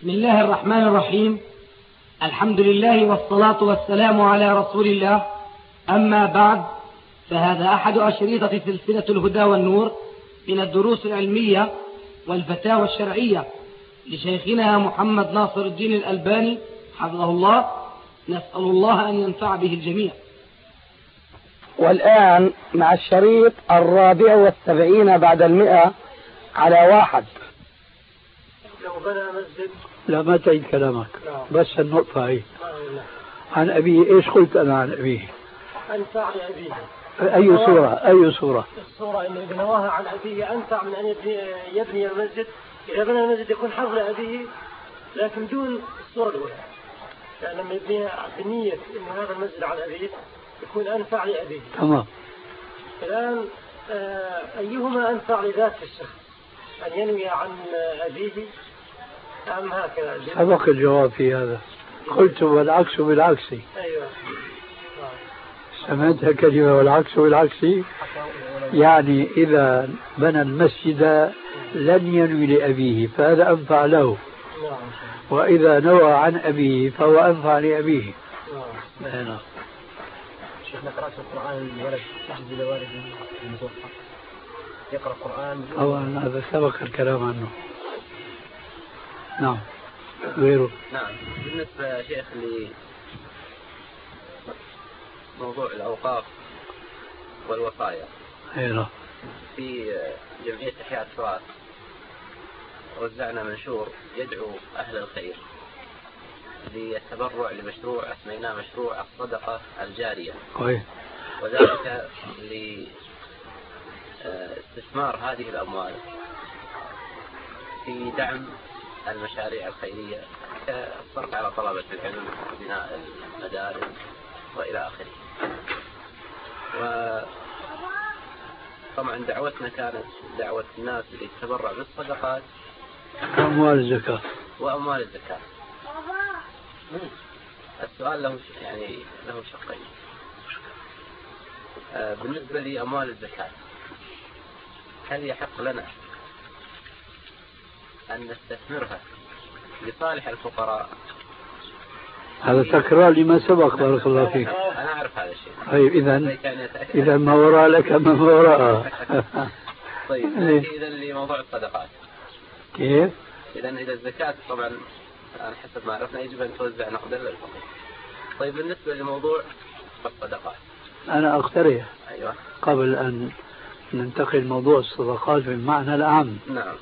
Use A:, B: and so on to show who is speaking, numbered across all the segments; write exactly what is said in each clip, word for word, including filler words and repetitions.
A: بسم الله الرحمن الرحيم. الحمد لله والصلاة والسلام على رسول الله. أما بعد، فهذا أحد أشريطة سلسلة الهدى والنور من الدروس العلمية والفتاوى الشرعية لشيخنا محمد ناصر الدين الألباني حفظه الله. نسأل الله أن ينفع به الجميع.
B: والآن مع الشريط الرابع والسبعين بعد المئة على واحد.
C: لو بنى مسجد.
D: لا ما تعيد كلامك. لا. بس النقطة هي عن أبيه. إيش قلت أنا عن أبيه؟
C: أنفع لأبيه.
D: أي سورة؟ أي سورة؟
C: السورة إن بنواها عن أبيه أنفع من أن يبني, يبني المسجد. إذا بنى المسجد يكون حظ لأبيه، لكن دون السورة الأولى. يعني لما يبني بنية إن هذا المسجد على أبيه يكون أنفع لأبيه.
D: تمام.
C: الآن أيهما أنفع لذات الشخص؟ أن ينوي عن أبيه أم هكذا؟
D: سبق الجواب في هذا. قلت والعكس بالعكس.
C: أيوة.
D: سمعتها كلمة والعكس بالعكس، يعني إذا بنى المسجد لن ينوي لأبيه فهذا أنفع له، وإذا نوى عن أبيه فهو أنفع لأبيه.
C: نعم. شيخنا قرأت القرآن الولد يحجز لوالده المتوفى يقرأ القرآن.
D: أولا هذا سبق الكلام عنه. نعم. غيره.
E: نعم. بالنسبة يا شيخ لموضوع الأوقاف والوصايا.
D: أيوة.
E: في جمعية إحياء التراث وزعنا منشور يدعو أهل الخير للتبرع لمشروع أسميناه مشروع الصدقة الجارية.
D: أي.
E: وذلك لاستثمار هذه الأموال في دعم المشاريع الخيرية كالصرف على طلبة العلم وبناء المدارس وإلى آخره. وطبعا دعوتنا كانت دعوة الناس للتبرع بالصدقات
D: وأموال الزكاة
E: وأموال الزكاة. السؤال له يعني له شقين. بالنسبة لأموال الزكاة، هل يحق لنا أن نستثمرها لصالح الفقراء؟
D: هذا تكرار لما سبق. بارك الله فيك.
E: أنا أعرف هذا الشيء.
D: طيب إذا إذا ما وراء لك ما وراء.
E: طيب إذا لموضوع الصدقات
D: كيف؟
E: إذا إذا الزكاة طبعا أنا حسب ما عرفنا يجب أن توزع نقدا للفقراء. طيب بالنسبة لموضوع الصدقات
D: أنا أقترح.
E: أيوة.
D: قبل أن ننتقل موضوع الصدقات بالمعنى الأعم.
E: نعم.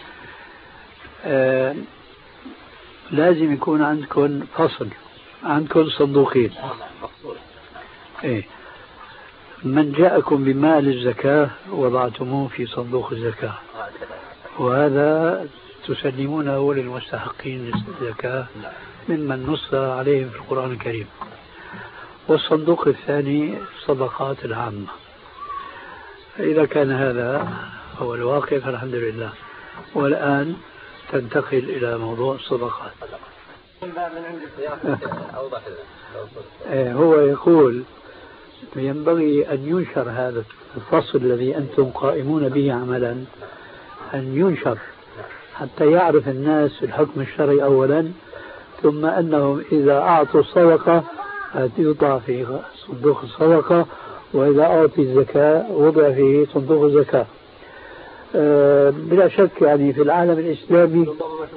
D: آه لازم يكون عندكم فصل، عندكم صندوقين.
E: مقصود.
D: إيه. من جاءكم بمال الزكاة وضعتموه في صندوق الزكاة، وهذا تسلمونه للمستحقين للزكاة ممن نص عليهم في القرآن الكريم. والصندوق الثاني الصدقات العامة. إذا كان هذا هو الواقع فالحمد لله. والآن تنتقل إلى موضوع الصدقات. هو يقول ينبغي أن ينشر هذا الفصل الذي أنتم قائمون به عملا، أن ينشر حتى يعرف الناس الحكم الشرعي أولا، ثم أنهم إذا أعطوا الصدقة يوضع في صندوق الصدقة، وإذا أعطي الزكاة وضع في صندوق الزكاة. أه بلا شك يعني في العالم الإسلامي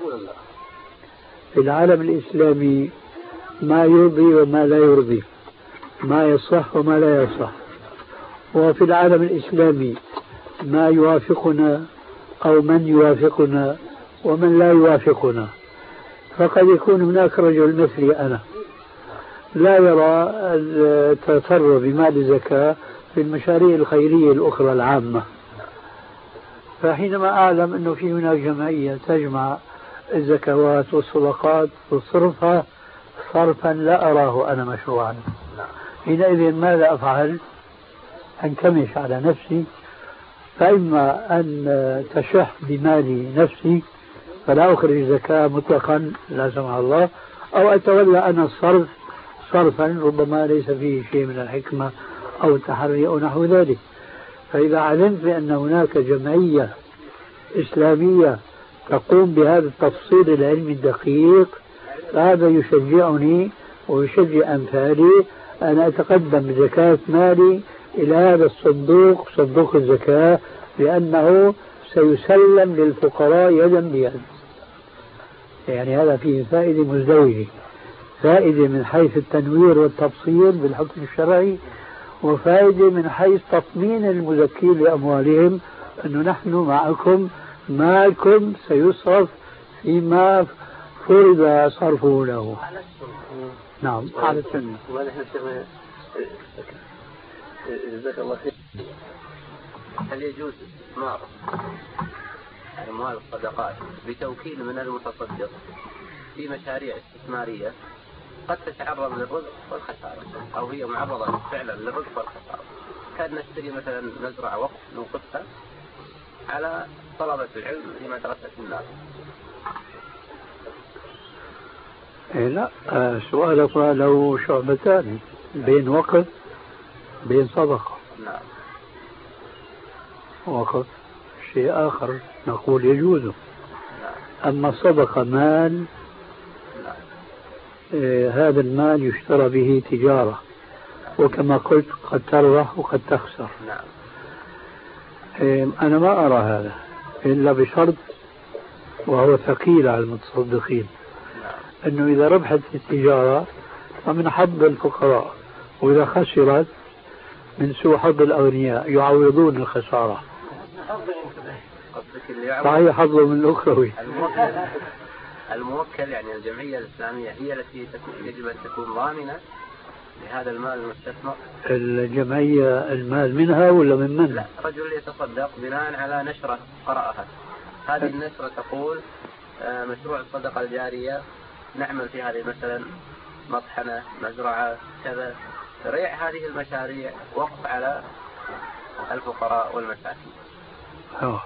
D: في العالم الإسلامي ما يرضي وما لا يرضي، ما يصح وما لا يصح. وفي العالم الإسلامي ما يوافقنا أو من يوافقنا ومن لا يوافقنا. فقد يكون هناك رجل مثلي أنا لا يرى التصرف بمال الزكاة في المشاريع الخيرية الأخرى العامة، فحينما أعلم أنه في هناك جمعية تجمع الزكوات والصدقات وتصرفها صرفا لا أراه أنا مشروعا، حينئذ ماذا أفعل؟ أنكمش على نفسي، فإما أن تشح بمالي نفسي فلا أخرج زكاة مطلقا لا سمح الله، أو أتولى أنا الصرف صرفا ربما ليس فيه شيء من الحكمة أو التحري أو نحو ذلك. فإذا علمت بأن هناك جمعية إسلامية تقوم بهذا التفصيل العلمي الدقيق، هذا يشجعني ويشجع أمثالي أن أتقدم بزكاة مالي إلى هذا الصندوق، صندوق الزكاة، لأنه سيسلم للفقراء يدا بيد. يعني هذا فيه فائدة مزدوجة، فائدة من حيث التنوير والتفصيل بالحكم الشرعي، وفائدة من حيث تطمين المزكين لأموالهم أنه نحن معكم، مالكم سيصرف فيما فرض صرفه له. نعم على السنة.
E: جزاك الله خير. هل يجوز استثمار أموال الصدقات بتوكيل من المتصدق في مشاريع استثمارية قد تتعرض للرزق والخسارة، أو هي معرضة فعلا للرزق والخسارة؟ كان نشتري مثلا مزرعة وقف نوقفها على طلبة العلم في مدرسة الناس.
D: إيه لا، آه سؤالك له شعبتان، بين وقف بين صدقة.
E: نعم.
D: وقف شيء آخر نقول يجوز. نعم. أما صدقة مال،
E: نعم.
D: إيه هذا المال يشترى به تجارة، وكما قلت قد تربح وقد تخسر.
E: نعم.
D: إيه أنا ما أرى هذا إلا بشرط، وهو ثقيل على المتصدقين، أنه إذا ربحت التجارة فمن حظ الفقراء، وإذا خسرت من سوء حظ الأغنياء يعوضون الخسارة. صحيح حظه من الأخروي.
E: الموكل, الموكل يعني الجمعية الإسلامية هي التي يجب أن تكون ضامنة لهذا المال المستثمر.
D: الجمعية المال منها ولا من من؟
E: لا، رجل يتصدق بناء على نشرة قرأها، هذه النشرة تقول مشروع الصدقة الجارية نعمل في هذه مثلا مطحنة، مزرعة، كذا، ريع هذه المشاريع وقف على الفقراء والمساكين.
D: أوه.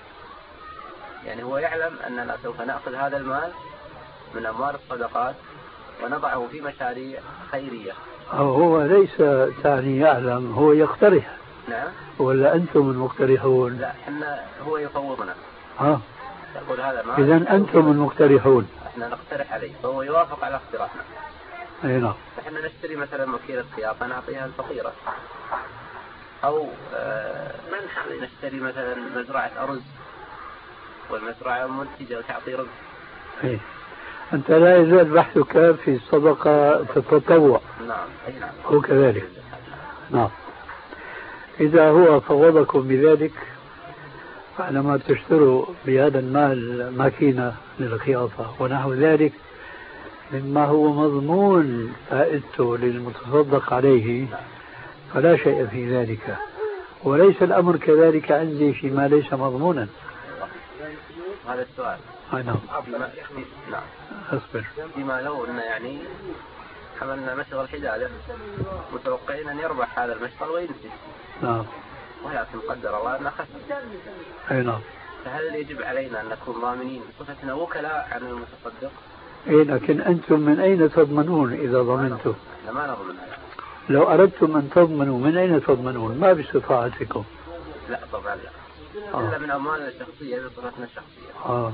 E: يعني هو يعلم أننا سوف نأخذ هذا المال من أموال الصدقات ونضعه في مشاريع خيرية.
D: هو ليس تعني يعلم، هو يقترح.
E: نعم.
D: ولا أنتم المقترحون؟
E: لا، احنا هو يفوضنا.
D: ها.
E: يقول هذا ما.
D: إذن أنتم المقترحون.
E: احنا نقترح عليه فهو يوافق على اقتراحنا.
D: أي نعم.
E: فاحنا نشتري مثلا مكيلة خياطة نعطيها الفقيرة، أو آه نشتري مثلا مزرعة أرز والمزرعة منتجة وتعطي رز.
D: إيه. أنت لا يزال بحثك في الصدقة التطوع.
E: نعم. أي نعم.
D: هو كذلك. نعم. إذا هو فوضكم بذلك، فعندما تشتروا بهذا المال ماكينة للخياطة ونحو ذلك مما هو مضمون فائدته للمتصدق عليه، فلا شيء في ذلك. وليس الأمر كذلك عندي فيما ليس مضمونا.
E: هذا السؤال.
D: أي نعم.
E: نعم.
D: أصبر.
E: فيما لو أن يعني حملنا مشغل حدادة متوقعين أن يربح هذا المشغل وينتج.
D: نعم.
E: ولكن قدر الله أنه خسر.
D: أي نعم.
E: فهل يجب علينا أن نكون ضامنين بصفتنا وكلاء عن المتصدق؟
D: إيه، لكن أنتم من أين تضمنون إذا ضمنتم؟
E: لا، ما نضمن هذا.
D: لو أردتم أن تضمنوا من أين تضمنون؟ ما باستطاعتكم.
E: لا طبعا لا.
D: آه.
E: إلا من أموالنا الشخصية بصفتنا الشخصية.
D: آه.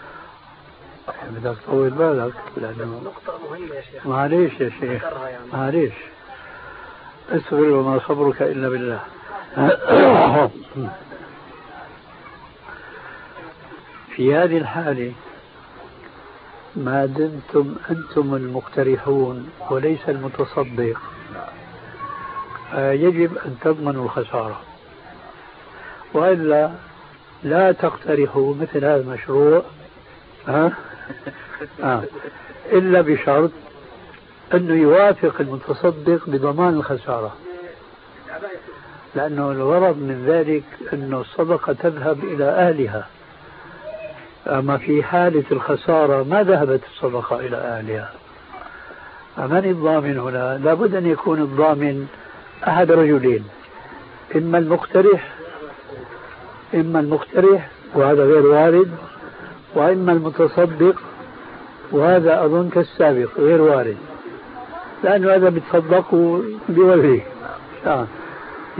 D: بدك تطول بالك لأنه
C: نقطة مهمة يا شيخ.
D: معليش يا شيخ، معليش، اصبر وما صبرك إلا بالله. في هذه الحالة ما دمتم أنتم المقترحون وليس المتصدق، يجب أن تضمنوا الخسارة، وإلا لا تقترحوا مثل هذا المشروع ها؟ آه. إلا بشرط أنه يوافق المتصدق بضمان الخسارة، لأنه الغرض من ذلك أنه الصدقة تذهب إلى أهلها. أما في حالة الخسارة ما ذهبت الصدقة إلى أهلها. من الضامن هنا؟ لابد أن يكون الضامن أحد رجلين، إما المقترح إما المقترح وهذا غير وارد، وإما المتصدق وهذا أظن كالسابق غير وارد، لأنه هذا بيتصدقوا بوجهه. آه.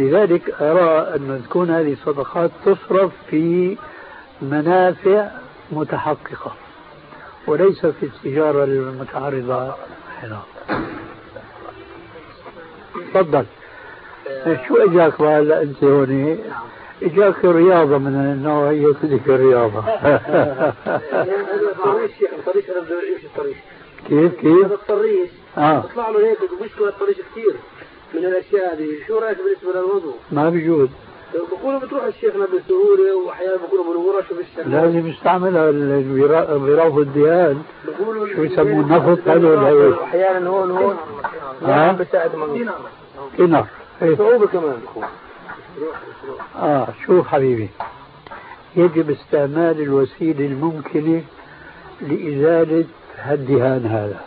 D: لذلك أرى أن تكون هذه الصدقات تصرف في منافع متحققة وليس في التجارة المتعرضة هنا. تفضل. شو اجاك هلا انت هون؟ اجاك الرياضة من نوعية تلك الرياضة.
B: الطريق انا بدي امشي الطريق.
D: كيف كيف؟
B: هذا الطريق
D: اه
B: بيطلع له هيك بيشكل الطريق كثير من الاشياء هذه، شو رايك بالنسبة للوضوء؟
D: ما بيجوز.
B: بقولوا بتروح الشيخنا بسهولة وأحيانا بقولوا بالورش وبالشغل.
D: لازم يستعملها البراف الدهان. شو يسموه النفط هذا ولا ايش؟
B: أحيانا هون هون
D: ها؟
B: بساعد منه.
D: كنار.
B: صعوبة كمان بكون.
D: اه شوف حبيبي، يجب استعمال الوسيلة الممكنة لإزالة الدهان هذا.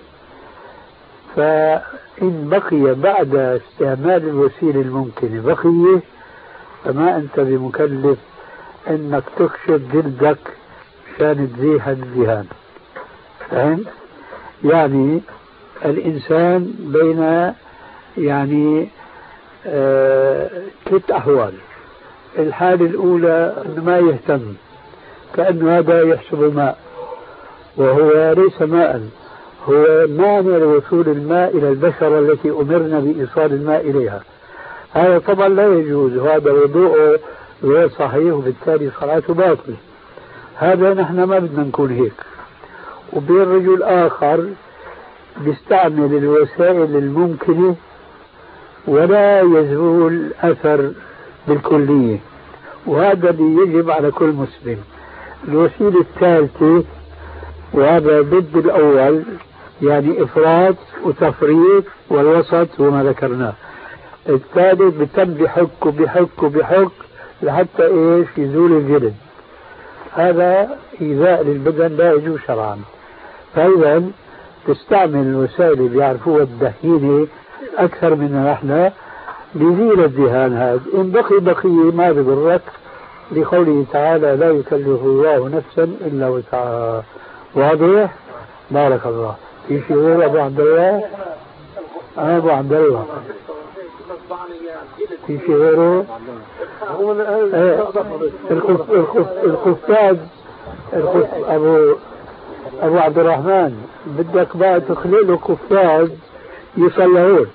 D: فإن بقي بعد استعمال الوسيلة الممكنة بقية فما أنت بمكلف أنك تكشف جلدك مشان تزيح الدهان. فهمت؟ يعني الإنسان بين يعني آه ثلاث أحوال. الحالة الأولى أنه ما يهتم، كأنه هذا يحسب ماء وهو ليس ماء، هو مانع لوصول الماء إلى البشرة التي أمرنا بإيصال الماء إليها. هذا طبعا لا يجوز، وهذا وضوءه غير صحيح وبالتالي صلاته باطلة. هذا نحن ما بدنا نكون هيك. وبين رجل آخر بيستعمل الوسائل الممكنة ولا يزول أثر بالكلية، وهذا اللي يجب على كل مسلم. الوسيلة الثالثة وهذا ضد الأول، يعني إفراط وتفريط، والوسط وما ذكرناه. الثالث بتم بحك وبحك وبحك لحتى إيش يزول الجلد. هذا إيذاء للبدن لا يجوز شرعا. فإذا تستعمل الوسائل اللي بيعرفوها الدهينة أكثر من نحن بيزيل الدهان هذا. إن بقي بقية ما بضرك، لقوله تعالى لا يكلف الله نفسا إلا وسعها. واضح؟ بارك الله. في شيء غير أبو عبد الله؟ أنا أبو عبد الله. في شيء غيره؟ القفاز أبو أبو عبد الرحمن بدك بقى تخلق له قفاز يصلحون.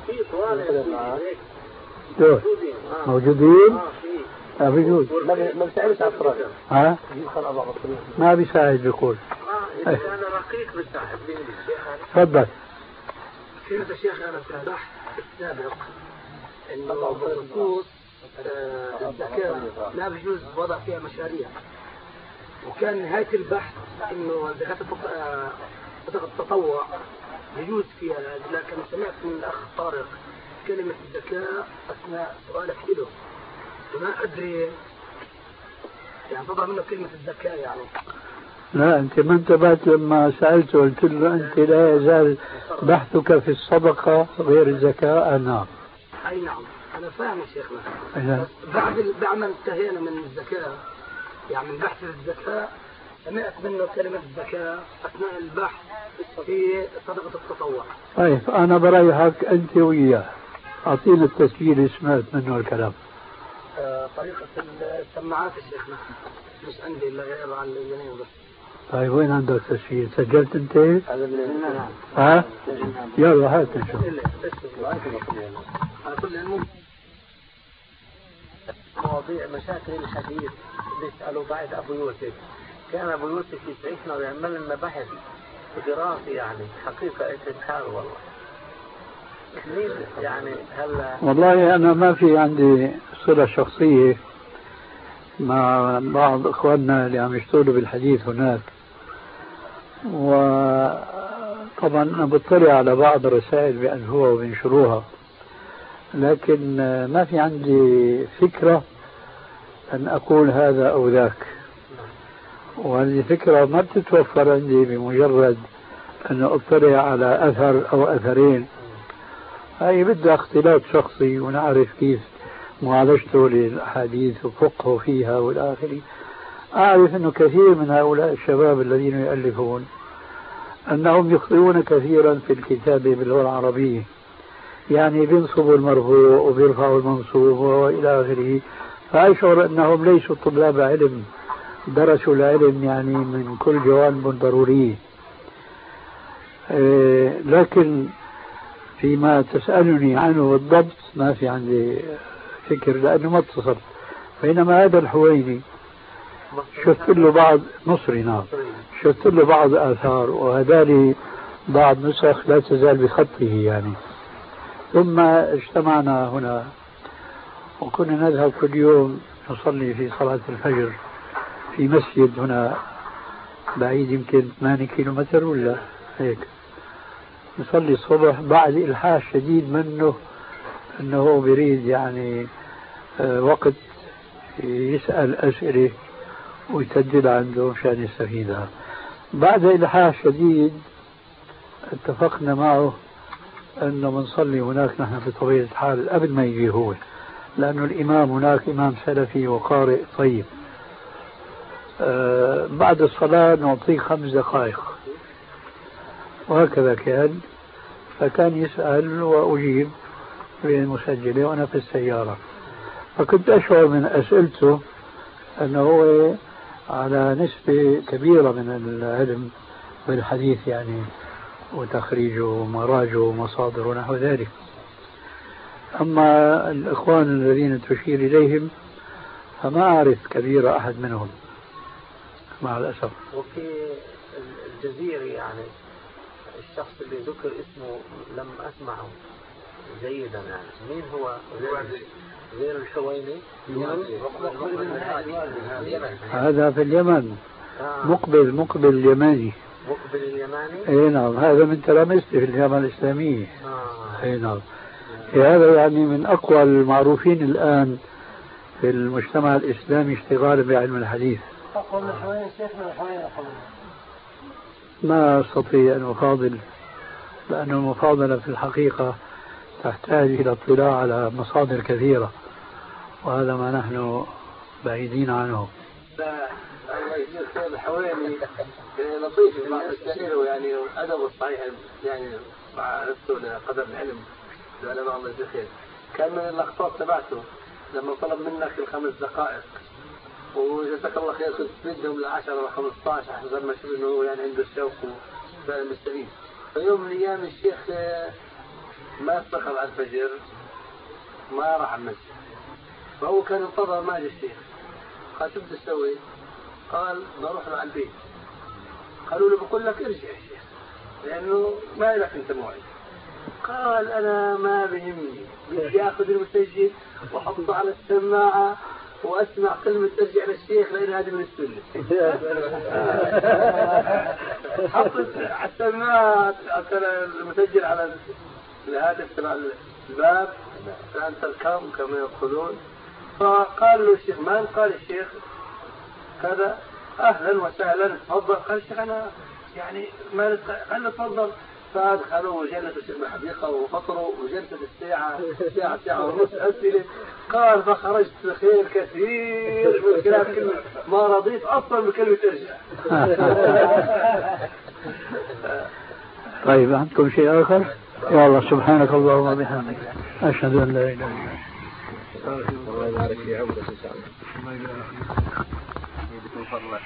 D: موجودين؟ ما بيجوز.
B: ما بيساعدش على الفراغ.
D: ها؟ ما بيساعد بيقول.
B: أنا رقيق بتساعد.
D: تفضل.
B: كنت يا شيخ أنا في البحث السابق إنه بخصوص الزكاة لا بيجوز وضع فيها مشاريع، وكان نهاية البحث إنه زكاة التطوع يجوز فيها. لكن سمعت من الأخ طارق كلمة الزكاة أثناء سؤالك له، وما أدري يعني تضع منه كلمة الزكاة يعني.
D: لا أنت ما انتبهت لما سألته قلت له أنت لا يزال بحثك في الصدقة غير الزكاة. نعم.
B: أي نعم أنا فاهم يا شيخنا.
D: أيها.
B: بعد بعد ما انتهينا من الزكاة يعني من بحث الزكاة سمعت منه كلمة الزكاة أثناء البحث في صدقة التطوع.
D: طيب أنا بريحك أنت وياه، أعطينا التسجيل اللي سمعت منه الكلام.
B: آه طريقة السماعات يا شيخنا مش عندي إلا غير عن اليمين بس.
D: طيب وين عندك تسجيل؟ سجلت أنت؟ نعم. ها؟ يلا هات نشوف.
B: على كل المهم مواضيع مشاكل الحديث بيسألوا بعد أبو يوسف. كان أبو يوسف يسعفنا ويعمل لنا بحث دراسي يعني حقيقة استبحار والله. يعني هلا
D: والله أنا ما في عندي صلة شخصية مع بعض إخواننا اللي عم يشتغلوا بالحديث هناك، وطبعا أنا بطلع على بعض الرسائل بأنهوها وبنشروها، لكن ما في عندي فكرة أن أقول هذا أو ذاك. وهذه الفكرة ما بتتوفر عندي بمجرد أن أطلع على أثر أو أثرين. هاي بدها اختلاط شخصي ونعرف كيف معالجته للأحاديث وفقه فيها والآخر. أعرف أنه كثير من هؤلاء الشباب الذين يؤلفون أنهم يخطئون كثيرا في الكتابة باللغة العربية، يعني بينصبوا المرفوع وبيرفعوا المنصوب وإلى آخره، فأشعر أنهم ليسوا طلاب علم درسوا العلم يعني من كل جوانب ضرورية. لكن فيما تسألني عنه بالضبط ما في عندي فكر لأنه ما اتصل. بينما هذا الحويني شفت له بعض مصري نعم شفت له بعض آثار وهذالي بعض نسخ لا تزال بخطه يعني. ثم اجتمعنا هنا وكنا نذهب كل يوم نصلي في صلاة الفجر في مسجد هنا بعيد يمكن ثمانية كيلو متر ولا هيك. نصلي الصبح بعد إلحاح شديد منه أنه هو بريد يعني وقت يسأل أسئلة ويسجل عنده مشان يستفيدها. بعد إلحاح شديد اتفقنا معه أنه بنصلي هناك نحن بطبيعة الحال قبل ما يجي هو، لأنه الإمام هناك إمام سلفي وقارئ طيب. آه بعد الصلاة نعطيه خمس دقائق وهكذا كان. فكان يسأل وأجيب بالمسجلة وأنا في السيارة. فكنت أشعر من أسئلته أنه هو على نسبة كبيرة من العلم بالحديث يعني وتخريجه ومراجعه ومصادره ونحو ذلك. أما الإخوان الذين تشير إليهم فما أعرف كبير أحد منهم مع الأسف.
F: وفي الجزيرة يعني الشخص اللي ذكر اسمه لم أسمعه جيدا يعني مين هو؟ غير الحويني
D: هذا في اليمن. آه. مقبل مقبل اليماني
F: مقبل اليماني
D: اي نعم هذا من تلامذتي في الجامعة الإسلامية.
F: آه.
D: اي نعم هذا يعني من أقوى المعروفين الآن في المجتمع الإسلامي اشتغالا بعلم الحديث.
C: أقوى من الحويني شيخنا الحويني أقوى.
D: ما أستطيع أن أفاضل لأن المفاضلة في الحقيقة تحتاج إلى اطلاع على مصادر كثيرة وهذا ما نحن بعيدين عنه.
B: لا الله يجزيه خير الحويني لطيف في بعض مسائله يعني أدبه الصحيح يعني مع نفسه قدر العلم العلماء الله يجزيه خير. كان من الأخطاء تبعته لما طلب منك الخمس دقائق وجزاك الله خير كنت تمدهم لعشرة وخمسة عشر حسب ما شوف انه هو يعني عنده الشوق وفاهم مستفيد. فيوم من الايام الشيخ ما استيقظ على الفجر ما راح المسجد فهو كان انتظر ما جاء الشيخ. قال شو بدي تسوي؟ قال بروح له على البيت. قالوا له بقول لك ارجع يا شيخ لانه ما لك انت موعد. قال انا ما بيهمني بدي اخذ المسجل واحطه على السماعه واسمع كلمة ترجع للشيخ لان هذه من السنة. حطت على السماعة المسجل على الهاتف تبع الباب الان تركم كما يقولون. فقال له الشيخ مان قال الشيخ كذا اهلا وسهلا تفضل. قال الشيخ انا يعني ما قال له تفضل. فدخلوا وجلسوا في الحديقة وفطروا وجلست الساعة ساعة ساعة ونص أسئلة. قال فخرجت بخير كثير من كلام كلمة ما رضيت أصلا بكلمة ارجع.
D: طيب عندكم شيء آخر؟ يا الله سبحانك اللهم وبحمدك أشهد أن لا إله إلا أنت.
E: الله يبارك في عمرك إن شاء الله. الله يبارك فيك. من فضلك.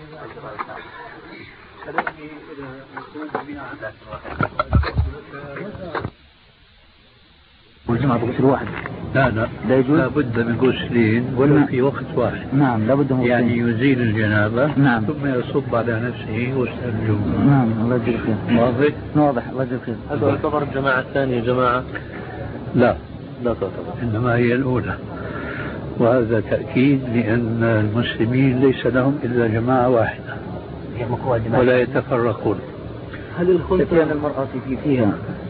G: والجمعة بغسل واحد.
D: لا لا لا يجوز. لابد من غسلين ولا في وقت واحد.
G: نعم لابد من
D: يعني يزيل الجنابة.
G: نعم.
D: ثم يصب على نفسه غسل الجمعة.
G: نعم الله يجزيك خير.
D: واضح؟
G: واضح الله يجزيك خير.
E: هذا يعتبر الجماعة الثانية جماعة؟
D: لا
E: لا تعتبر.
D: إنما هي الأولى. وهذا تأكيد لأن المسلمين ليس لهم إلا جماعة واحدة ولا يتفرقون.
G: هل الخلطة المرأة في فيها؟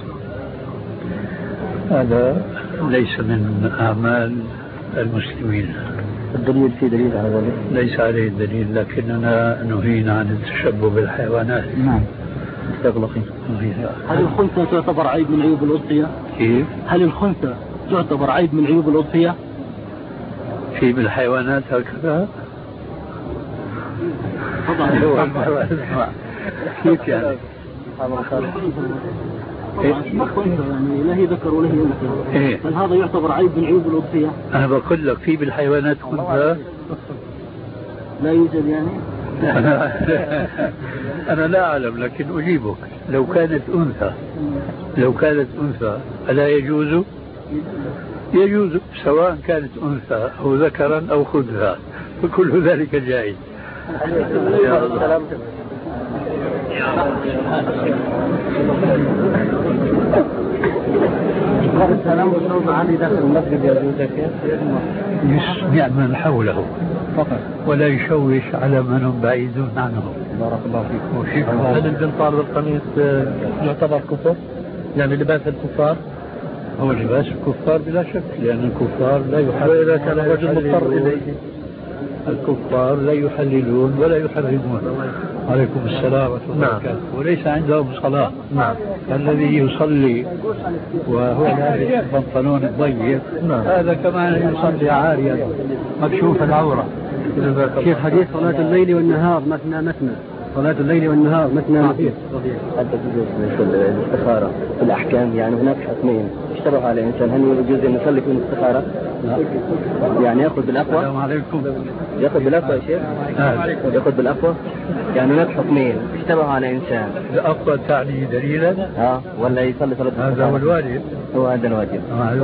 D: هذا ليس من أعمال المسلمين.
G: الدليل في دليل على ذلك؟
D: ليس عليه دليل لكننا نهينا عن التشبه بالحيوانات.
G: نعم. هل الخنثى تعتبر عيب من عيوب الأضحية؟
D: كيف؟
G: هل الخنثى تعتبر عيب من عيوب الأضحية؟
D: في بالحيوانات هكذا؟ كيف يعني؟
G: ما خنثى يعني لا هي ذكر ولا هي أنثى.
D: إيه؟
G: هل هذا يعتبر عيب من عيوب الأضحية؟
D: أنا بقول لك في بالحيوانات خنثى.
G: لا يوجد يعني؟
D: أنا لا أعلم لكن أجيبك. لو كانت أنثى لو كانت أنثى ألا يجوز؟ يجوز سواء كانت أنثى أو ذكرا أو خنثى، فكل ذلك جائز.
G: السلام والصوت عالي داخل المسجد يجوز كيف؟
D: يسمع من حوله فقط ولا يشوش على من هم بعيدون عنه.
G: بارك الله فيك. هل البنطال والقميص يعتبر كفر؟ يعني لباس الكفار؟
D: هو لباس الكفار بلا شك، لأن الكفار لا يحللون.
G: وإذا كان الرجل مضطر إليه؟
D: الكفار لا يحللون ولا يحرمون. عليكم السلام ورحمة الله وبركاته. وليس عندهم صلاة.
G: نعم.
D: الذي يصلي وهو لابس البنطلون الضيق هذا كمان يصلي عاريا مكشوف العورة.
G: شيخ حديث صلاة الليل والنهار مثنى مثنى، صلاة الليل والنهار مثنى مثنى.
H: حتى تجوز الاستخارة في الأحكام، يعني هناك حكمين اشتبه على الإنسان، هل يجوز أن يصلي في الاستخارة؟ يعني يأخذ بالأقوى؟
D: السلام عليكم.
H: يأخذ بالأقوى يا شيخ؟ يأخذ بالأقوى؟ يعني هناك حكمين اشتبه على إنسان.
D: الأقوى تعني دليلا؟
H: اه ولا يصلي صلاة الاستخارة؟
D: هذا هو الواجب.
H: هو هذا الواجب.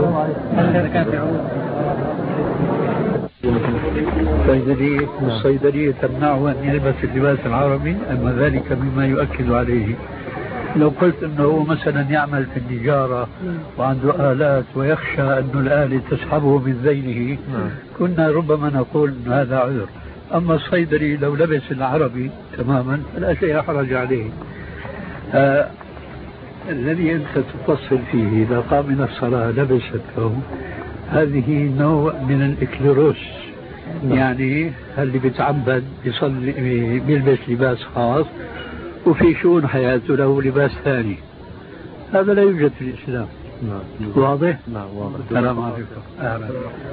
D: الصيدلية الصيدلية تمنعه أن يلبس اللباس العربي، أما ذلك مما يؤكد عليه. لو قلت أنه مثلا يعمل في التجارة وعنده آلات ويخشى أن الآلة تسحبه من ذيله كنا ربما نقول أن هذا عذر. أما الصيدلي لو لبس العربي تماما فلا شيء حرج عليه. آه الذي أنت تفصل فيه إذا قام من الصلاة لبس الثوب، هذه نوع من الإكليروس. يعني اللي بيتعبد بيصلي بيلبس لباس خاص وفي شؤون حياته له لباس ثاني، هذا لا يوجد في الإسلام. واضح؟
H: نعم واضح.
D: السلام عليكم. أهلا.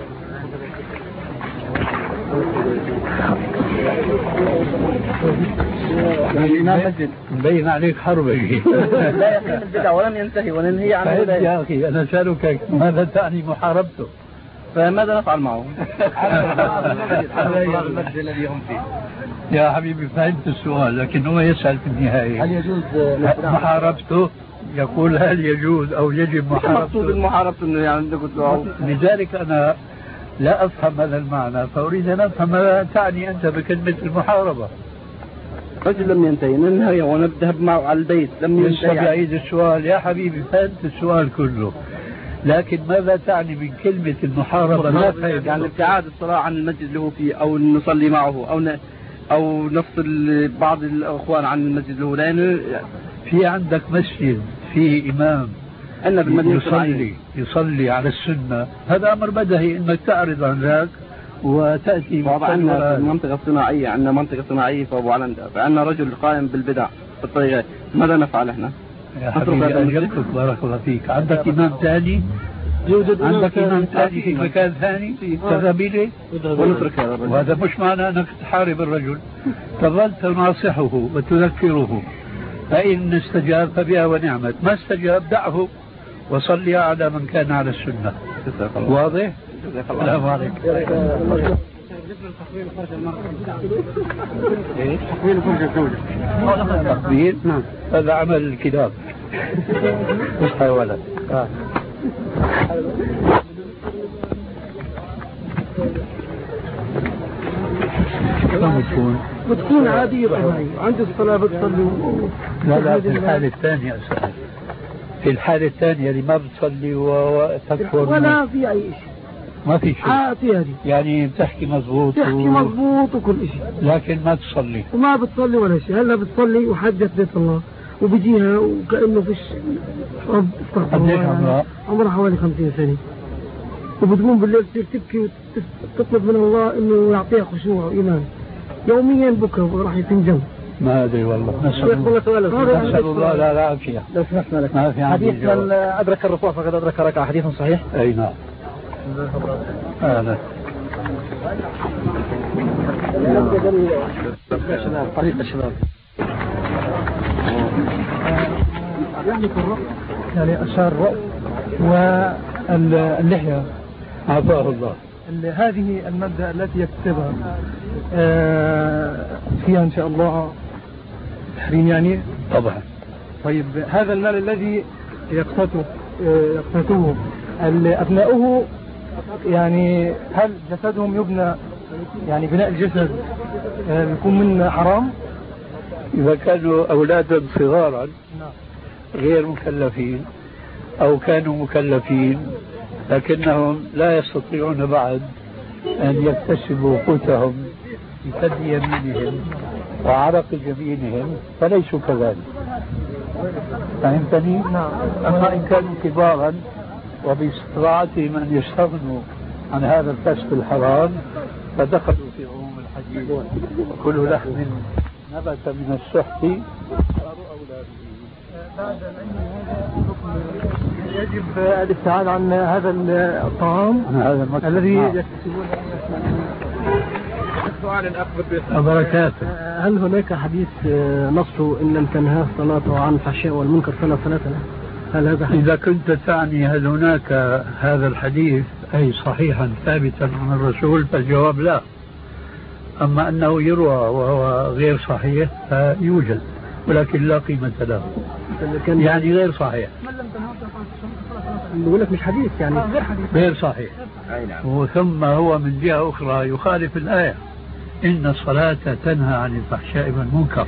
D: مبين عليك حربي.
G: لا يقيم البدع ولن ينتهي وننهي عنه.
D: يا أخي أنا سألك ماذا تعني محاربته؟
G: فماذا نفعل معه؟
H: المسجد الذي هم فيه.
D: يا حبيبي فهمت السؤال، لكن هو يسأل في النهاية
G: هل يجوز
D: محاربته؟ يقول هل يجوز أو يجب محاربته؟
G: المقصود المحاربة إنه يعني قلت له.
D: لذلك أنا لا أفهم هذا المعنى، فأريد أن أفهم ماذا تعني أنت بكلمة المحاربة.
G: رجل لم ينتهي ننهي ونذهب معه على البيت لم ينتهي.
D: يعيد السؤال يا حبيبي، فهمت السؤال كله، لكن ماذا تعني من كلمة المحاربة؟ لا فهم.
G: يعني ابتعاد الصلاة عن المسجد اللي هو فيه، أو نصلي معه، أو ن... أو نفصل بعض الأخوان عن المسجد اللي هو، لأنه
D: في عندك مسجد فيه إمام
G: أن بالمدينة
D: يصلي يصلي على السنة، هذا أمر بدهي إنك تعرض عن ذاك وتأتي.
G: عندنا المنطقة الصناعية، عندنا منطقة صناعية في أبو علندة، فعندنا رجل قائم بالبدع في الطريقات، ماذا نفعل احنا؟
D: يا حبيبي أجبتك بارك الله فيك. عندك إمام ثاني؟ يوجد عندك إمام ثاني في مكان ثاني تذهب إليه
G: ونترك هذا الرجل.
D: وهذا مش معنى أنك تحارب الرجل، تظل تناصحه وتذكره، فإن استجاب فبها ونعمت، ما استجاب دعه وصلي على من كان على السنة. واضح؟ السلام عليكم.
G: تقبيل فرج الزوجة.
D: تقبيل؟ نعم. هذا عمل الكلاب مش حيوانات. آه. كم تكون؟
G: بتكون عادية طبيعية، عند الصلاة بتصلي.
D: لا لا، في الحالة الثانية أسأل، في الحالة الثانية اللي ما بتصلي وتكفر
G: ولا في أي شيء،
D: ما في شيء
G: عادي هذه،
D: يعني بتحكي مضبوط
G: تحكي
D: و...
G: مضبوط وكل شيء،
D: لكن ما تصلي
G: وما بتصلي ولا شيء. هلا بتصلي وحجت بيت الله وبيجيها وكأنه فيش رب. استغفر الله.
D: قديش عمرها؟
G: عمرها حوالي خمسين سنة، وبتقوم بالليل تصير تبكي وتطلب من الله انه يعطيها خشوع وايمان. يوميا بكى وراح تنجم.
D: ما ادري والله. نسأل الله نسأل الله لا العافية.
G: لو سمحت لك
D: ما في عندي
G: حديث من أدرك الركوع فقد أدرك ركعة، حديث صحيح؟
D: أي نعم. أهلا.
G: طريق الشباب يعني الرأس، يعني أشار الرأس واللحية
D: عافاه الله.
I: هذه المادة التي يكتبها فيها إن شاء الله تحريم يعني؟
D: طبعا.
I: طيب هذا المال الذي يقتته يقتته أبناؤه يعني هل جسدهم يبنى يعني بناء الجسد يكون من حرام؟
D: إذا كانوا أولادا صغارا غير مكلفين أو كانوا مكلفين لكنهم لا يستطيعون بعد أن يكتسبوا قوتهم بكد يمينهم وعرق جبينهم فليسوا كذلك. فهمتني؟
I: نعم.
D: أما إن كانوا كبارا وباستطاعتهم أن يستغنوا عن هذا الكسب الحرام فدخلوا في عموم الحديث. وكل لحم نبت من السحت صاروا أولى به.
I: بعد يجب الابتعاد عن هذا الطعام
D: هذا
I: الذي يكتسبونه.
J: سؤال أخبر
I: وبركاته. هل هناك حديث نصه إن لم تنهى صلاته عن الفحشاء والمنكر فلا صلاة له؟ هل هذا حديث؟
D: إذا كنت تعني هل هناك هذا الحديث أي صحيحا ثابتا عن الرسول فالجواب لا. أما أنه يروى وهو غير صحيح فيوجد ولكن لا قيمة له يعني غير صحيح.
I: بقول لك مش حديث يعني غير حديث
D: غير صحيح. وثم هو من جهة أخرى يخالف الآية إن الصلاة تنهى عن الفحشاء والمنكر.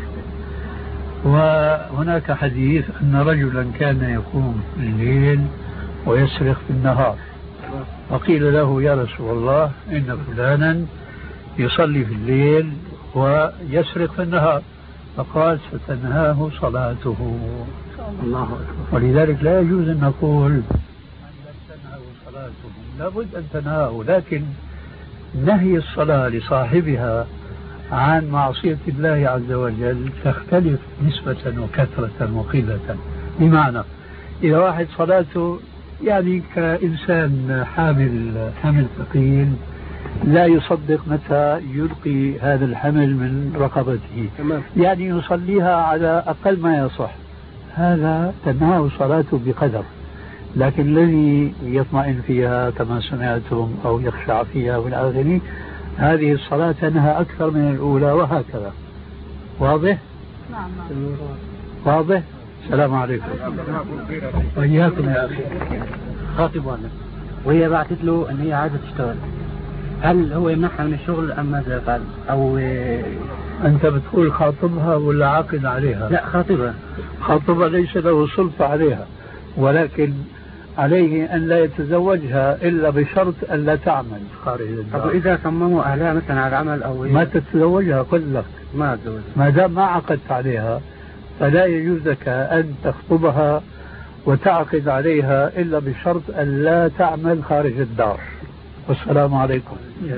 D: وهناك حديث أن رجلا كان يقوم في الليل ويسرق في النهار وقيل له يا رسول الله إن فلانا يصلي في الليل ويسرق في النهار فقال ستنهاه صلاته.
I: الله أكبر.
D: ولذلك لا يجوز أن نقول أن تنهاه صلاته لابد أن تنهاه لكن نهي الصلاة لصاحبها عن معصية الله عز وجل تختلف نسبة وكثرة وقلة. بمعنى إذا واحد صلاته يعني كإنسان حامل حمل ثقيل لا يصدق متى يلقي هذا الحمل من رقبته يعني يصليها على أقل ما يصح هذا تنهى صلاته بقدر. لكن الذي يطمئن فيها كما سمعتم أو يخشع فيها والآخر هذه الصلاة تنهى أكثر من الأولى وهكذا. واضح؟
K: نعم.
D: واضح؟ السلام عليكم. وإياكم يا أخي.
H: خاطب وانا وهي بعثت له أن هي عايزة تشتغل هل هو يمنعها من الشغل أم ماذا يفعل؟ أو
D: أنت بتقول خاطبها ولا عاقد عليها؟
H: لا خاطبها.
D: خاطبها ليس له سلطة عليها ولكن عليه أن لا يتزوجها إلا بشرط أن لا تعمل خارج الدار.
H: طب إذا صمموا أهلها مثلا على العمل أو
D: ما تتزوجها قل لك
H: ما أتزوجها
D: ما دام ما عقدت عليها فلا يجوز لك أن تخطبها وتعقد عليها إلا بشرط أن لا تعمل خارج الدار. والسلام عليكم.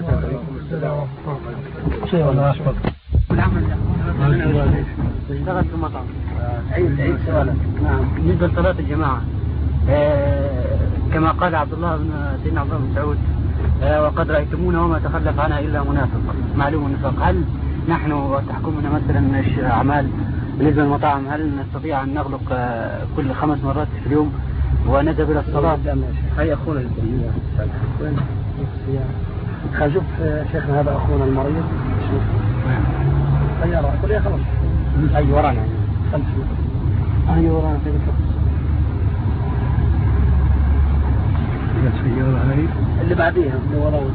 I: شيء ولا أسبق
H: العمل اشتغل في مطعم عيد عيد سؤالك. نعم. بالنسبة لصلاة الجماعة آه كما قال عبد الله بن سيدنا عبد الله بن مسعود آه وقد رأيتمونا وما تخلف عنها إلا منافق معلوم النفاق. هل نحن وتحكمنا مثلا أعمال بالنسبة للمطاعم هل نستطيع أن نغلق آه كل خمس مرات في اليوم ونذهب إلى الصلاة؟
B: هيا أخونا الكريم خشوف شيخنا هذا أخونا المريض شوف سيارة قل يا خلاص أي ورانا خلف أي ورانا في الكرة
D: السيارة هاي
B: اللي بعديها اللي وراه.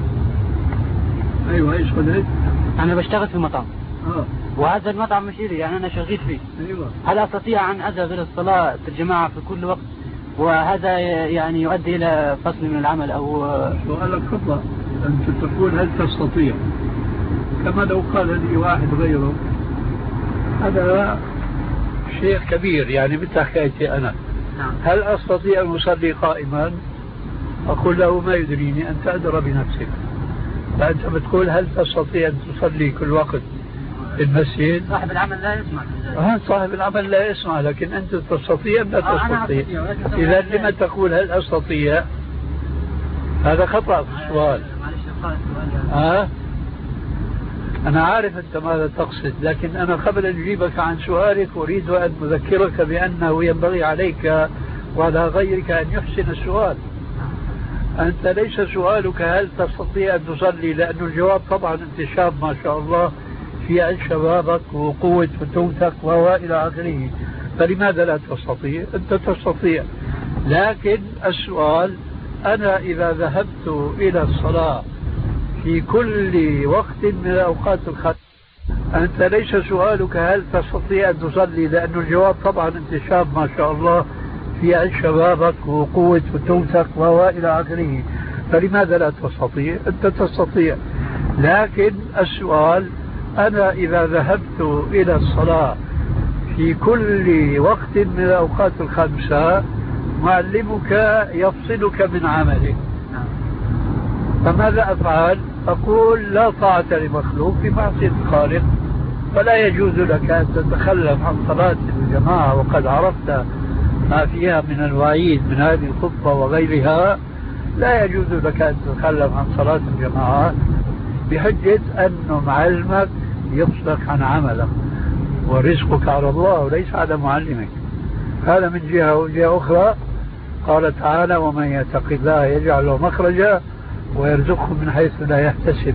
D: أيوة إيش قلت؟
H: أنا بشتغل في مطعم
D: آه.
H: وهذا المطعم مشيري يعني أنا شغيل فيه.
D: أيوة.
H: هل أستطيع أن أذهب إلى الصلاة في الجماعة في كل وقت وهذا يعني يؤدي إلى فصل من العمل أو
D: سؤالك خطأ. أنت تقول هل تستطيع كما لو قال لي واحد غيره هذا شيء كبير يعني مثل حكايتي أنا.
H: نعم.
D: هل أستطيع أن أصلي قائما؟ أقول له ما يدريني أنت أدرى بنفسك. فأنت بتقول هل تستطيع أن تصلي كل وقت في المسجد؟
H: صاحب العمل لا يسمع.
D: آه صاحب العمل لا يسمع لكن أنت تستطيع أم لا تستطيع؟ إذا لما تقول هل أستطيع؟ هذا خطأ في السؤال. آه؟ أنا عارف أنت ماذا تقصد لكن أنا قبل أن أجيبك عن سؤالك أريد أن أذكرك بأنه ينبغي عليك وعلى غيرك أن يحسن السؤال. أنت ليس سؤالك هل تستطيع أن تصلي، لأن الجواب طبعا أنت شاب ما شاء الله في عز شبابك وقوة فتوتك وإلى آخره، فلماذا لا تستطيع؟ أنت تستطيع. لكن السؤال أنا إذا ذهبت إلى الصلاة في كل وقت من الأوقات الخمس، أنت ليس سؤالك هل تستطيع أن تصلي، لأن الجواب طبعا أنت شاب ما شاء الله في عز شبابك وقوة فتوتك وإلى آخره، فلماذا لا تستطيع؟ أنت تستطيع. لكن السؤال أنا إذا ذهبت إلى الصلاة في كل وقت من الأوقات الخمسة معلمك يفصلك من عملك، فماذا أفعل؟ أقول لا طاعة لمخلوق في معصية الخالق، فلا يجوز لك أن تتخلف عن صلاة الجماعة وقد عرفت ما فيها من الوعيد من هذه الخطبة وغيرها. لا يجوز لك أن تتخلف عن صلاة الجماعة بحجة أن معلمك يفصلك عن عملك، ورزقك على الله وليس على معلمك. هذا من جهة. وجهة أخرى قال تعالى ومن يتق الله يجعل له مخرجا ويرزقه من حيث لا يحتسب.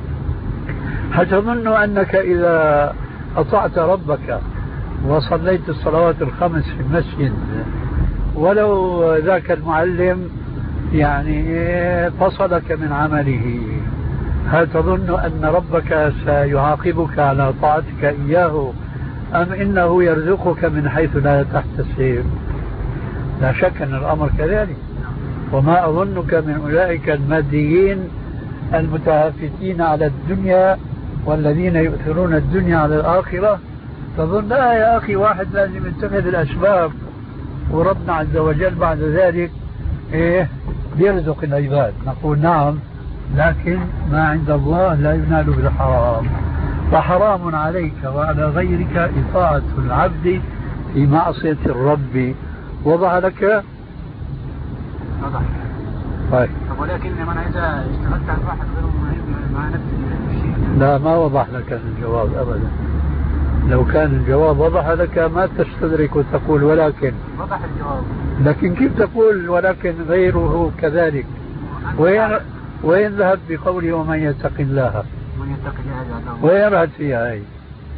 D: هتظن أنك إذا أطعت ربك وصليت الصلوات الخمس في المسجد ولو ذاك المعلم يعني فصلك من عمله، هل تظن أن ربك سيعاقبك على طاعتك إياه أم إنه يرزقك من حيث لا تحتسب؟ لا شك أن الأمر كذلك. وما أظنك من أولئك الماديين المتهافتين على الدنيا والذين يؤثرون الدنيا على الآخرة. تظن لا يا أخي واحد لازم يتخذ الأسباب وربنا عز وجل بعد ذلك إيه بيرزق العباد. نقول نعم، لكن ما عند الله لا ينال بالحرام، فحرام عليك وعلى غيرك إطاعة العبد في معصية الرب. وضع لك؟
H: وضع.
D: طيب.
H: ولكن من إذا اشتغلت عن واحد غير مع نفس الشيء.
D: لا ما وضح لك الجواب أبدا. لو كان الجواب وضح لك ما تستدرك وتقول ولكن.
H: وضح الجواب.
D: لكن كيف تقول ولكن غيره كذلك؟ وين وين ذهب بقوله ومن يتق الله؟
H: من يتق الله.
D: وين رأت فيها هي؟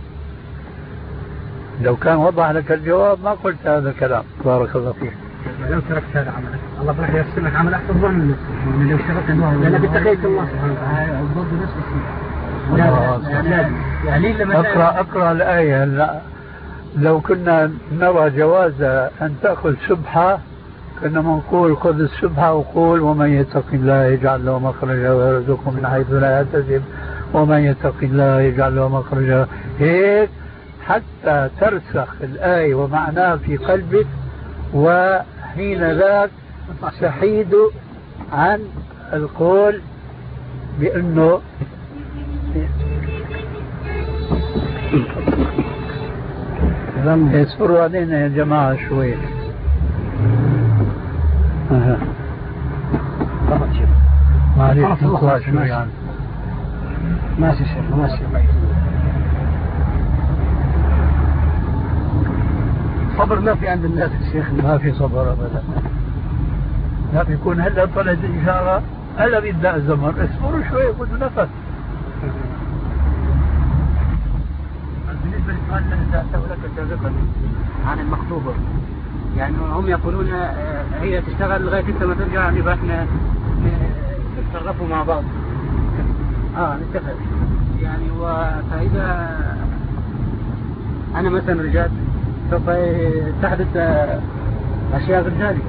D: لو كان وضح لك الجواب ما قلت هذا الكلام. بارك الله فيك.
H: لو تركت هذا عملك الله راح ييسر لك عمل أحسن ظن منك. لو اشتغلت الله لأن بتقيت الله سبحانه وتعالى برضه نفس الشيء. يعني لما
D: أقرأ أقرأ الآية. لا لو كنا نرى جواز أن تأخذ سبحة كنا نقول خذ السبحة وقول ومن يتق الله يجعل له مخرجا ويرزقه من حيث لا يحتسب ومن يتق الله يجعل له مخرجا، هيك حتى ترسخ الآية ومعناها في قلبك، وحين ذاك تحيد عن القول بأنه يصبروا علينا يا جماعة شوي. اها معلش نطلع شوي يعني.
H: ماشي شيخ ماشي. صبر ما في عند الناس الشيخ.
D: ما في صبر ابدا. لا بيكون هلا طلعت الاشاره هلا بيبدا الزمر، اصبروا شوي خذوا نفس.
H: بالنسبه للسؤال الذي سالته لك سابقا عن المخطوبه، يعني هم يقولون هي تشتغل لغايه انت ما ترجع، يعني بقى احنا نتصرفوا مع بعض. اه نتفق يعني. فاذا انا مثلا رجعت سوف تحدث اشياء غير ذلك،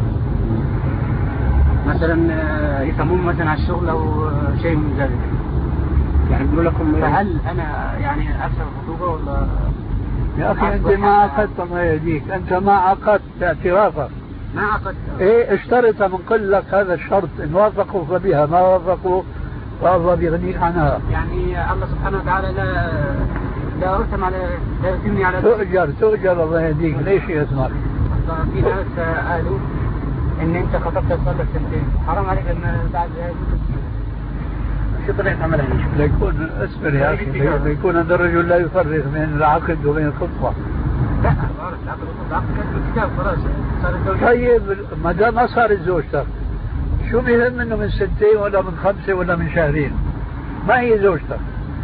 H: مثلا يسمون مثلا على الشغل او شيء من ذلك، يعني يقولوا لكم فهل انا يعني افشل الخطوبه ولا؟
D: يا اخي انت ما عقدت الله يهديك، انت ما عقدت اعترافك.
H: ما عقدت.
D: ايه اشترط من قل لك هذا الشرط، ان وافقوا فبها، ما وافقوا فالله بيغنيك عنها.
H: يعني الله سبحانه وتعالى لا لا ارسم على لا يرسمني على
D: تؤجر تؤجر الله يهديك. ليش يسمعك؟
H: في ناس قالوا ان انت خطبت صار لك سنتين، حرام عليك ان بعد شو طلعت عملها؟
D: ليكون اصبر يا اخي، ليكون هذا الرجل لا يفرق بين العقد وبين الخطبه.
H: لا العقد العقد كتب الكتاب خلاص صار الزوج.
D: طيب ما دام ما صارت زوجتك شو بيهم انه من ستين ولا من خمسة ولا من شهرين؟ ما هي زوجتك؟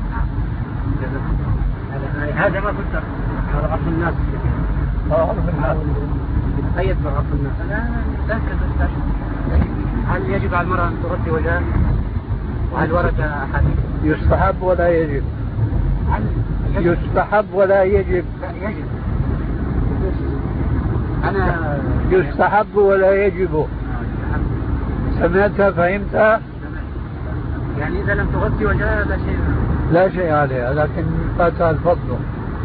H: هذا ما كنت على عرف الناس.
D: اه عرف الناس.
H: أيد من عرف الناس. أنا أتأكد. هل يجب على المرأة أن تغطي وجهها؟ وهل ورد أحاديث؟
D: يستحب ولا يجب؟ يستحب ولا يجب؟
H: لا يجب. أنا
D: يستحب ولا يجب؟ سمعتها فهمتها؟
H: يعني إذا لم تغطي وجهها لا شيء.
D: لا شيء عليها، لكن فاتها الفضل.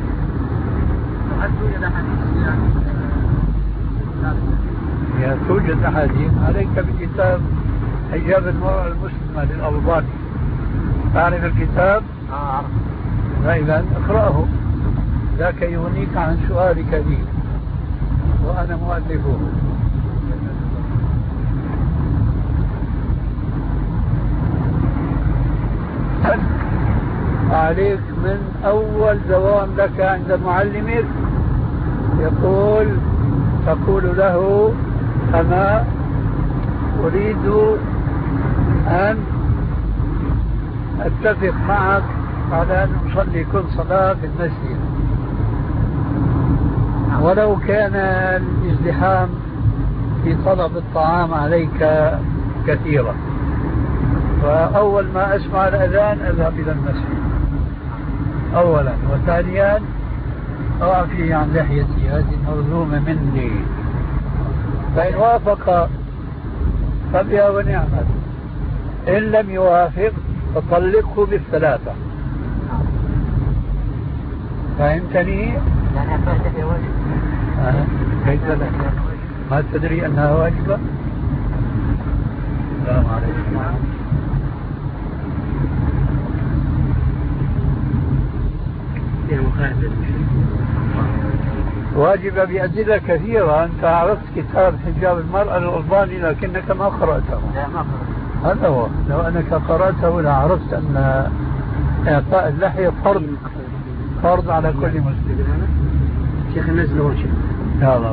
H: هل توجد أحاديث يعني؟
D: توجد أحاديث. عليك بكتاب حجاب المرأة المسلمة للألباني. تعرف الكتاب؟
H: آه أعرف.
D: فإذا اقرأه، ذاك يغنيك عن سؤالك لي وأنا مؤلفه. عليك من أول دوام لك عند معلمك يقول تقول له أنا أريد أن أتفق معك على أن نصلي كل صلاة في المسجد، ولو كان الازدحام في طلب الطعام عليك كثيرا، فأول ما أسمع الأذان أذهب إلى المسجد أولا، وثانيا أعفي عن لحيتي، هذه مرذومة مني، فإن وافق فبها ونعمت، إن لم يوافق فطلقه بالثلاثة. فهمتني؟
H: يعني أفاتك يا واجب؟
D: أه. كيف لا؟ ما تدري أنها واجبة؟ السلام عليكم. واجبة بأدلة كثيرة. أنت عرفت كتاب حجاب المرأة للألباني لكنك ما قرأته.
H: لا ما قرأته.
D: هذا هو، لو أنك قرأته لعرفت أن إعطاء اللحية فرض فرض على كل مسلم.
H: شيخ النزل هو شيخ.
D: يا الله.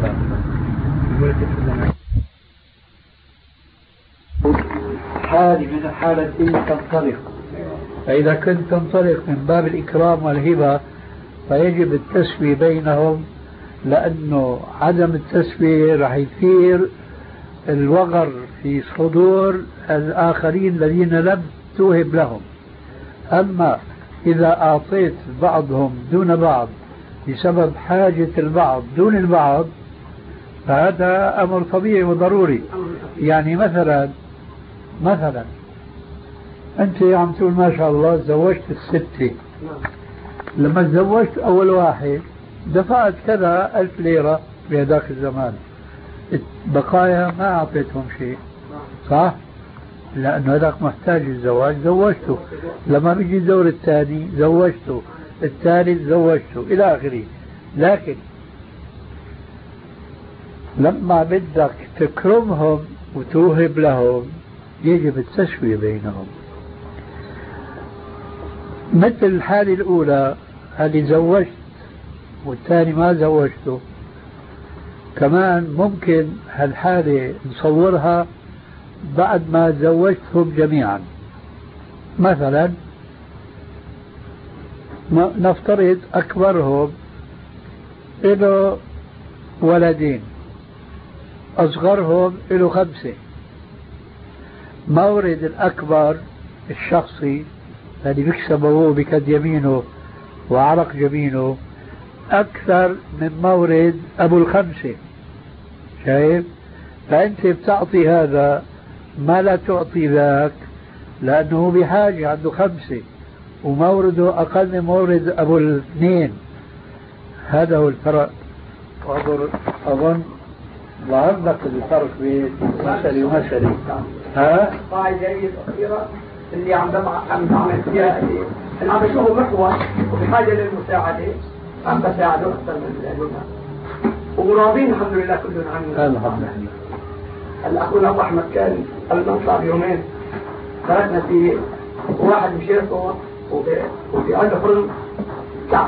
D: حالي من الحالتين تنطلق، فإذا كنت تنطلق من باب الإكرام والهبة فيجب التسوية بينهم، لأنه عدم التسوية راح يثير الوغر في صدور الآخرين الذين لم توهب لهم. أما إذا أعطيت بعضهم دون بعض بسبب حاجة البعض دون البعض فهذا أمر طبيعي وضروري. يعني مثلا مثلا أنت عم تقول ما شاء الله تزوجت الستة، لما تزوجت أول واحد دفعت كذا ألف ليرة بهذاك الزمان، بقايا ما أعطيتهم شيء، صح؟ لأنه هذاك محتاج الزواج زوجته، لما بيجي الدور الثاني زوجته، الثالث زوجته إلى آخره. لكن لما بدك تكرمهم وتوهب لهم يجب التسوية بينهم. مثل الحالة الأولى اللي زوجت والثاني ما زوجته، كمان ممكن هالحالة نصورها بعد ما زوجتهم جميعا. مثلا نفترض أكبرهم له ولدين، أصغرهم له خمسة، مورد الأكبر الشخصي الذي بيكسب أبوه بكد يمينه وعرق جبينه أكثر من مورد أبو الخمسة. شايف؟ فأنت بتعطي هذا ما لا تعطي ذاك، لأنه بحاجة عنده خمسة ومورده أقل من مورد أبو الاثنين. هذا هو الفرق. أظن ظهر لك الفرق بين مسألة ومسألة. ها؟
B: قاعدة أخيرة اللي عم عم بعمل فيها أنا عم بشوفه محور وبحاجة للمساعدة، عم بساعده أكثر من الناس وراضين الحمد لله كلنا عنه.
D: الحمد لله.
B: الأخونا أبو أحمد كان المنصب يومين خرجنا في واحد مشيركه وفي عنده فرن كعك،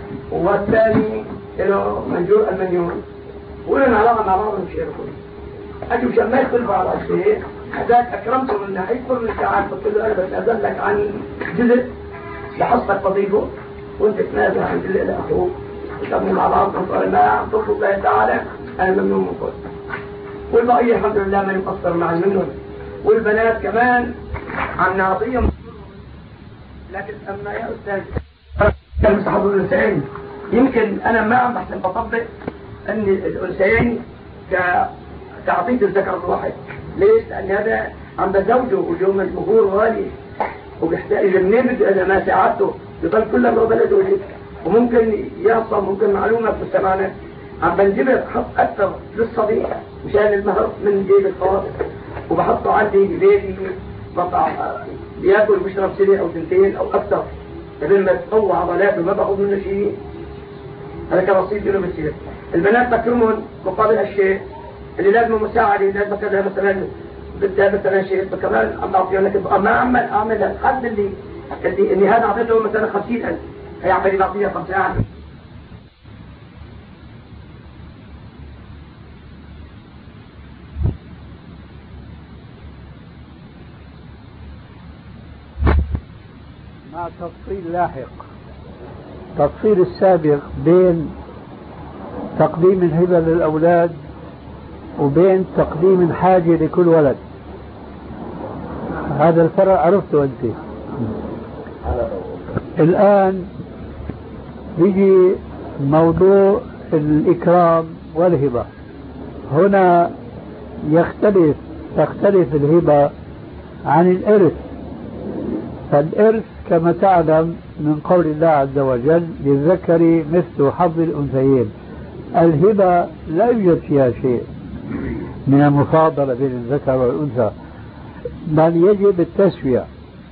B: والثاني له منجور المنيون، ولنا علاقة مع بعض مشيركه. أجوا مشان ما يختلفوا على شيء، هذاك أكرمته من ناحية كل ساعات قلت له أنا بس أدلك عن جزء لحصتك تضيفه وأنت تنازل عن جزء لأخوك وتبني مع بعض ما عم تطلب الله تعالى أنا ممنون من كل. والبقية الحمد لله ما يقصر مع الممنون. والبنات كمان عم نعطيهم، لكن أما يا أستاذ المستحضر الأنثيين يمكن أنا ما عم بحسن بطبق أن الأنثيين كتعطية الذكر الواحد. ليش؟ لأن هذا عم بزوجه وجوم المهور غالي وبيحتاج منين بده أنا ما ساعدته يضل كله هو بلده وليك وممكن يعصم ممكن معلومة في السمانة عم بنجبر حط أكثر للصديق مشان المهر من جيب الخاص وبحطه عندي ببيتي بطع بياكل وبيشرب سنة أو سنتين أو أكثر قبل ما تقوى عضلاته ما باخذ منه شيء. هذا كرصيد منه بتصير. البنات بكرمهم مقابل هالشيء اللي لازم مساعدة لازم كذا مثلا بدها مثلا شيء كمان عم بعطيه لك ما عمل أعمل الحد اللي اللي إني هذا أعطيته مثلا خمسين ألف هي عمالي بعطيها خمسين ألف.
D: مع تفصيل لاحق. تفصيل السابق بين تقديم الهبة للأولاد وبين تقديم الحاجة لكل ولد، هذا الفرق عرفته أنت. الآن يجي موضوع الإكرام والهبة. هنا يختلف تختلف الهبة عن الإرث. فالإرث كما تعلم من قول الله عز وجل للذكر مثل حظ الأنثيين. الهبة لا يوجد فيها شيء من المفاضلة بين الذكر والأنثى بل يجب التسوية.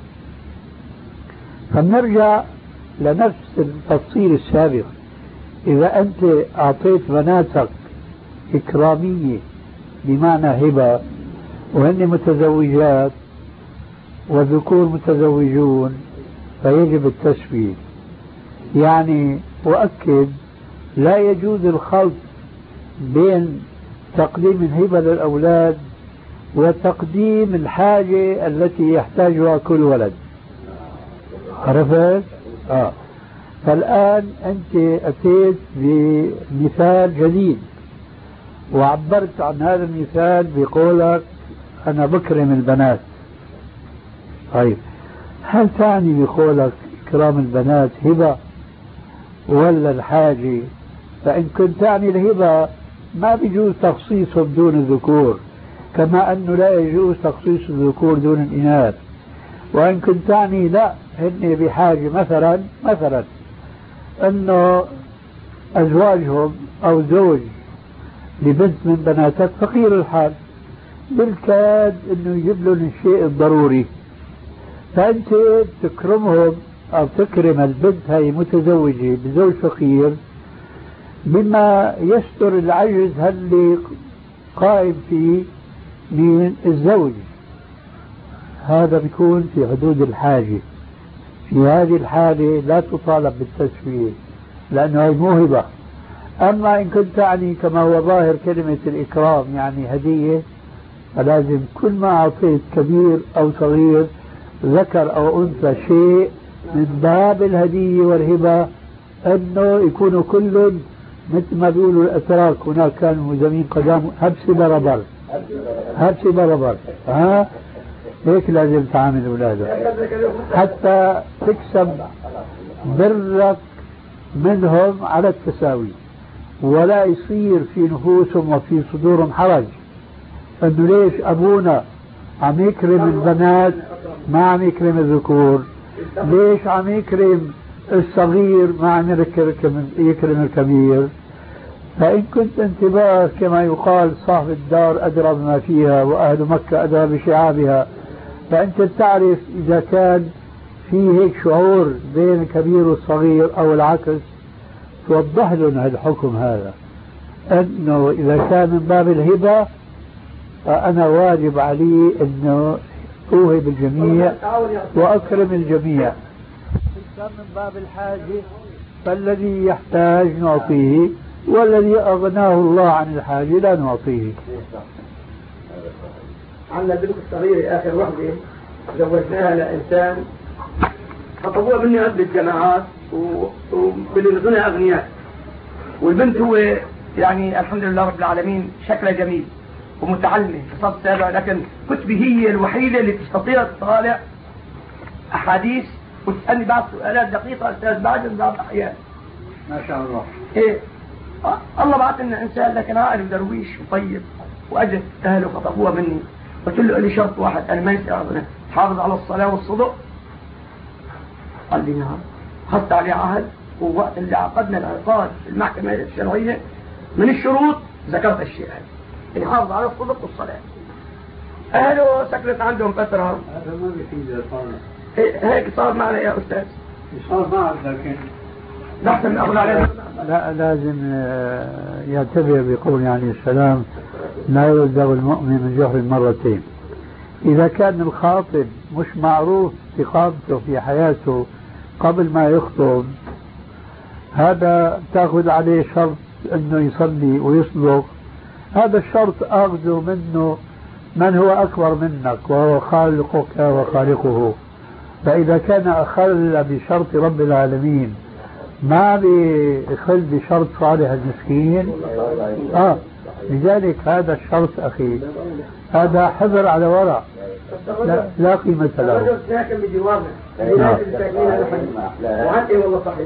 D: فنرجع لنفس التفصيل السابق. إذا أنت أعطيت بناتك إكرامية بمعنى هبة وهن متزوجات والذكور متزوجون فيجب التسوية. يعني أؤكد لا يجوز الخلط بين تقديم الهبة للأولاد وتقديم الحاجة التي يحتاجها كل ولد. عرفت؟ آه. فالآن أنت أتيت بمثال جديد وعبرت عن هذا المثال بقولك أنا بكرم البنات. طيب هل تعني بقولك إكرام البنات هبة ولا الحاجة؟ فإن كنت تعني الهبة ما بيجوز تخصيصهم دون الذكور كما أنه لا يجوز تخصيص الذكور دون الإناث. وإن كنت تعني لا هن بحاجة مثلا مثلا أنه أزواجهم أو زوج لبنت من بناتك فقير الحال بالكاد أنه يجيب لهم الشيء الضروري، فأنت تكرمهم أو تكرم البنت هاي متزوجة بزوج فقير بما يستر العجز اللي قائم فيه من الزوج. هذا بيكون في حدود الحاجة. في هذه الحالة لا تطالب بالتسوية لأنه هي موهبة. أما إن كنت تعني كما هو ظاهر كلمة الإكرام يعني هدية فلازم كل ما أعطيت كبير أو صغير ذكر أو أنثى شيء من باب الهدية والهبة أنه يكونوا كل مثل ما بيقولوا الأتراك هناك كانوا زمين قدام هبسي بربر هبسي بربر. ها هيك لازم تعامل أولادك حتى تكسب برك منهم على التساوي ولا يصير في نفوسهم وفي صدورهم حرج انه ليش ابونا عم يكرم البنات ما عم يكرم الذكور، ليش عم يكرم الصغير ما عم يكرم الكبير. فإن كنت انتباه كما يقال صاحب الدار أدرى بما فيها وأهل مكة أدرى بشعابها، فأنت تعرف إذا كان في هيك شعور بين الكبير والصغير أو العكس توضح لهم الحكم هذا أنه إذا كان من باب الهبة فأنا واجب علي أنه أوهب الجميع وأكرم الجميع. إذا كان من باب الحاجة فالذي يحتاج نعطيه والذي أغناه الله عن الحاجة لا نعطيه.
B: عندنا البنت الصغيرة آخر وحدة زوجناها لإنسان خطبوها مني قبل الجماعات وبلغنا أغنياء، والبنت هو يعني الحمد لله رب العالمين شكلها جميل ومتعلمة في صف سابع، لكن كتبي هي الوحيدة اللي تستطيع تطالع أحاديث وتسألني بعض سؤالات دقيقة أستاذ بعد بعض الأحيان.
D: ما شاء الله.
B: إيه آه. الله بعث لنا إنسان لكن عارف درويش وطيب، وأجت أهله خطبوها مني، قلت له لي شرط واحد أنا ما يسأل تحافظ على الصلاة والصدق. قال لي نعم. حط عليه عهد، ووقت اللي عقدنا العقاد في المحكمة الشرعية من الشروط ذكرت الشيء هذا، اللي حافظ على الصدق والصلاة. أهله سكنت عندهم فترة.
D: هذا ما بيفيد صار.
B: هيك صار معنا يا أستاذ.
D: صار معك لكن.
B: نحسن نأخذ عليه.
D: لا لازم يعتبر بقول يعني السلام لا يلدغ المؤمن من جهر مرتين. إذا كان الخاطب مش معروف ثقافته في حياته قبل ما يخطب، هذا تأخذ عليه شرط أنه يصلي ويصدق. هذا الشرط أخذه منه من هو أكبر منك وهو خالقك وخالقه. فإذا كان أخل بشرط رب العالمين ما بيخل بشرط صالح المسكين، آه لذلك هذا الشرط أخي هذا حذر على ورع لا, لا قيمة له.
B: الرجل ساكن بجوارنا، الناس اللي ساكنين هذا وعندي والله صحيح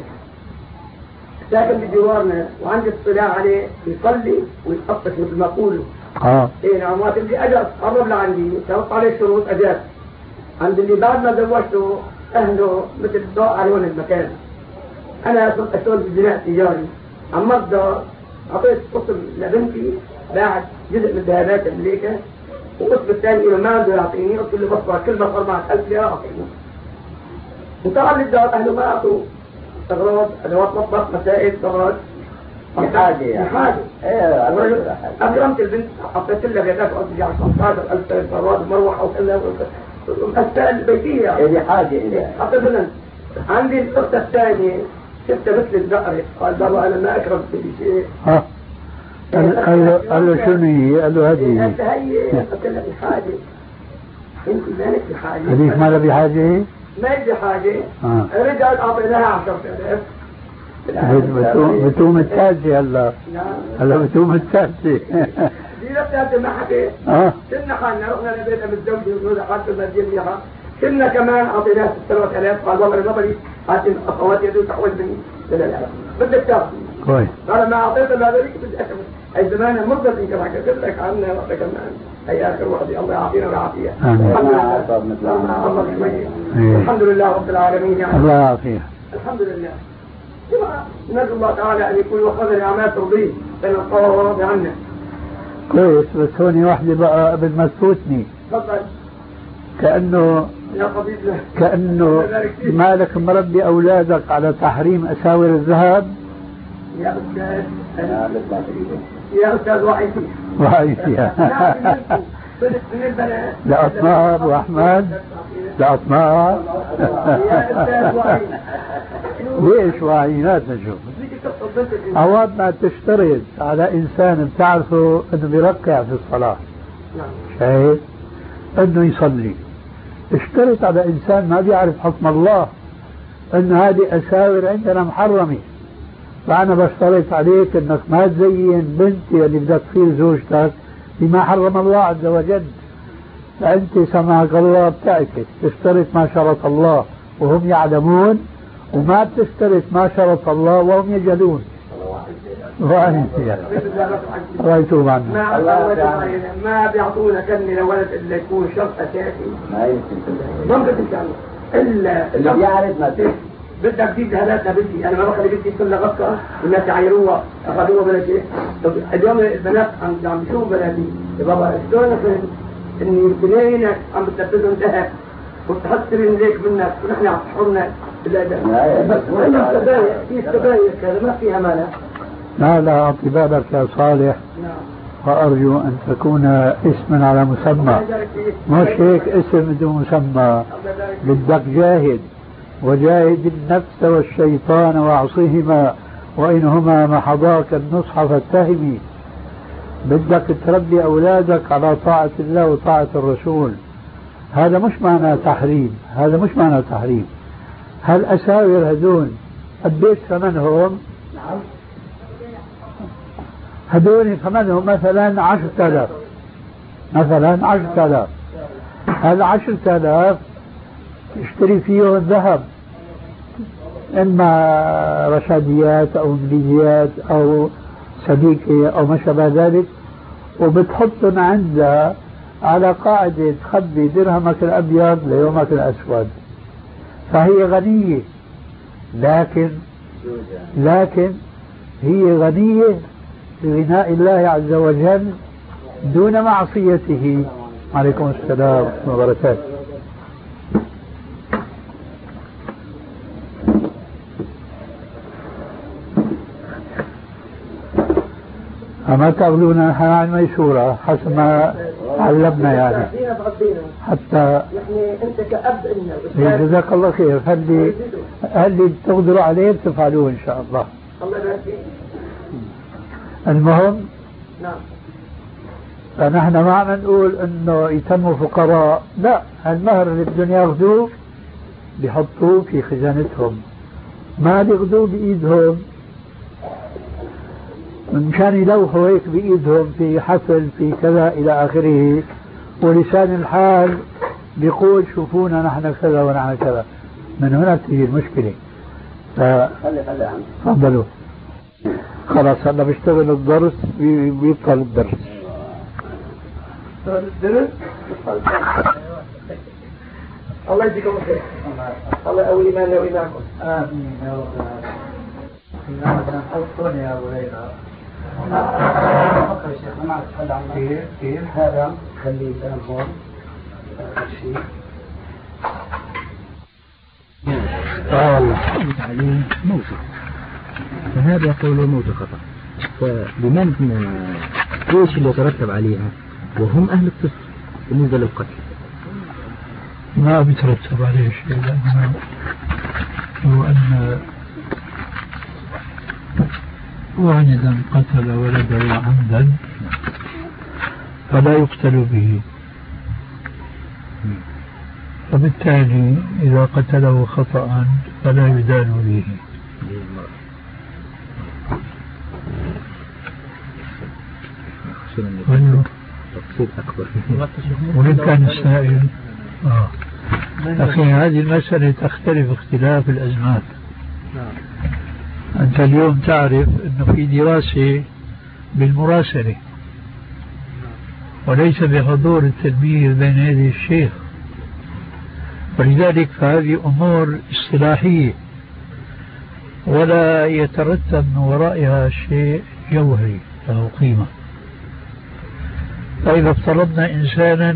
B: ساكن بجوارنا وعندي اطلاع عليه يصلي ويتقطش مثل ما يقولوا.
D: اه
B: ايه نعم. وقت اللي اجى قرب لعندي شرط عليه الشروط اجاب. عند اللي بعد ما زوجته اهله مثل الضوء على لون المكان. انا صرت اشتغل بالبناء التجاري، عمرت دار، اعطيت قسم لبنتي بعد جزء من ذهبات امريكا، وقسم الثاني ما عنده يعطيني، قلت له بصبر كل ما صار معك ألف ليرة اعطيني. وطبعا للدار اهله ما اعطوا اغراض، ادوات مطبخ، مسائل، اغراض بحاجه يعني بحاجه. ايه اكرمت البنت، حطيت لها بيتات قصدي على خمسطعش ألف اغراض مروحه وكذا مسائل بيتيه يعني بحاجه الى حطيت لها. عندي القصه الثانيه شفتها مثل البقرة، قال بابا أنا ما أكرم في شيء.
D: ها قال له قال له شنو هي؟ قال له هذه
B: أنت هي قلت لها بحاجة. أنت مالك بحاجة.
D: هذيك ما لها بحاجة؟
B: ما لها بحاجة. رجعت أعطيناها عشرة آلاف.
D: بتوم الثالثة هلا. هلا بتوم الثالثة.
B: دي الثالثة ما حكيت. اه. كنا خلنا رحنا لبيتها متزوجة وجوزها حاطة المدينة منيحة. كنا كمان أعطيناها ستة آلاف. قال والله نظري هاتي أخواتي يدو تحول مني. لا لا لا بدك تاخذ. كويس. قال ما أعطيته هذوليك بدي أكمل. أي زمان مرضت إنك ما حكيت لك عنها وقت كمان. هي آخر وحدة الله يعافينا ويعافيها. الحمد لله. الله شوية. الحمد لله رب العالمين يعني.
D: الله يعافيها.
B: الحمد لله. نرجو الله تعالى أن يكون وخذ أعمال ترضيه بين القوى وراضي عنا.
D: كويس. بس هوني واحدة بقى قبل ما تفوتني. تفضل. كأنه كأنه مالك مربي أولادك على تحريم أساور الذهب.
B: يا أستاذ يا أستاذ وعي فيها
D: وعي فيها. لا أطماع أبو أحمد لا أطماع.
B: يا أستاذ وعي.
D: ليش وعي؟ لا تشوف عواد ما تشترط على إنسان بتعرفه أنه بيركع في الصلاة شايف أنه يصلي، اشترط على إنسان ما بيعرف حكم الله أن هذه أساور عندنا محرمة، فأنا بشترط عليك أنك ما تزين بنتي اللي بدك تصير زوجتك بما حرم الله عز وجل. فأنت سمعك الله بتعكس تشترط ما شرط الله وهم يعلمون، وما بتشترط ما شرط الله وهم يجهلون. وأنت الله يتوب عنا.
B: ما ما بيعطونا كلمة لولد إلا يكون شرط أساسي. ما يمكن ممكن تسأله إلا اللي بيعرف ما تفهم. بدك تجيب هلاتنا بدي أنا ما بخلي بدي كلها غطة والناس يعيروها أخذوها بلا شيء. طب اليوم البنات عم عم بيشوفوا بناتي يا بابا شلون فهمت إني بنينك عم بتلبسهم ذهب وتحط سرين ليك منك ونحن عم تحرنا بالأداء. بس وإنه السبايك في السبايك هذا ما فيها مانع.
D: لا لا أعطي بالك يا صالح. نعم. وأرجو أن تكون اسما على مسمى مش هيك اسم بدون مسمى. بدك جاهد وجاهد النفس والشيطان واعصهما وإنهما محضاك النصح فاتهمي. بدك تربي أولادك على طاعة الله وطاعة الرسول. هذا مش معنى تحريم، هذا مش معنى تحريم. هالأساور هذول قديش ثمنهم؟ هذول ثمنهم مثلا عشرة آلاف، مثلا عشرة آلاف. هالعشرة آلاف اشتري فيهم ذهب، إما رشاديات أو إنجليزيات أو سبيكة أو ما شابه ذلك، وبتحطهم عندها على قاعدة تخبي درهمك الأبيض ليومك الأسود. فهي غنية، لكن لكن هي غنية بغناء الله عز وجل دون معصيته. عليكم السلام ورحمة الله وبركاته. أما تغلونا نحن عن ميسورة حسب ما علمنا يعني، حتى
G: أنت كأب إنه
D: جزاك الله خير. هل هل تقدروا عليه بتفعلوه إن شاء الله.
G: الله يبارك فيك.
D: المهم
G: نعم،
D: فنحن ما عم نقول إنه يتموا فقراء، لا، المهر اللي بدهم ياخذوه بيحطوه في خزانتهم، ما بياخذوه بإيدهم مشان يلوحوا هيك بإيدهم في حفل في كذا إلى آخره، ولسان الحال بيقول شوفونا نحن كذا ونحن كذا. من هنا تجي المشكلة. تفضلوا. خلاص هلا بيشتغل الدرس بيبطل الدرس.
G: الدرس الله يجزيكم خير. الله يقوي إيماننا وإيمانكم.
D: آمين يا رب العالمين. نحطهم يا أبو ليلى.
A: فكر يا شيخ ما أتحدى عن
D: كيف كيف
A: هذا خليه الآن هون شيء.
H: اه والله عليه موته، فهذا يقول موت خطأ. فبمن ايش اللي يترتب عليها وهم اهل القسط بالنسبه للقتل؟
D: ما بيترتب عليه شيء، لأنه هو أن والدا قتل ولده عمدا فلا يقتل به، وبالتالي إذا قتله خطأ فلا يدان به.
H: تقصير أكبر.
D: وإن كان السائل آه. أخي هذه المسألة تختلف اختلاف الأزمات. أنت اليوم تعرف أنه في دراسة بالمراسلة وليس بحضور التلميذ بين يدي الشيخ، ولذلك فهذه أمور اصطلاحية ولا يترتب من ورائها شيء جوهري له قيمة. فإذا افترضنا إنسانا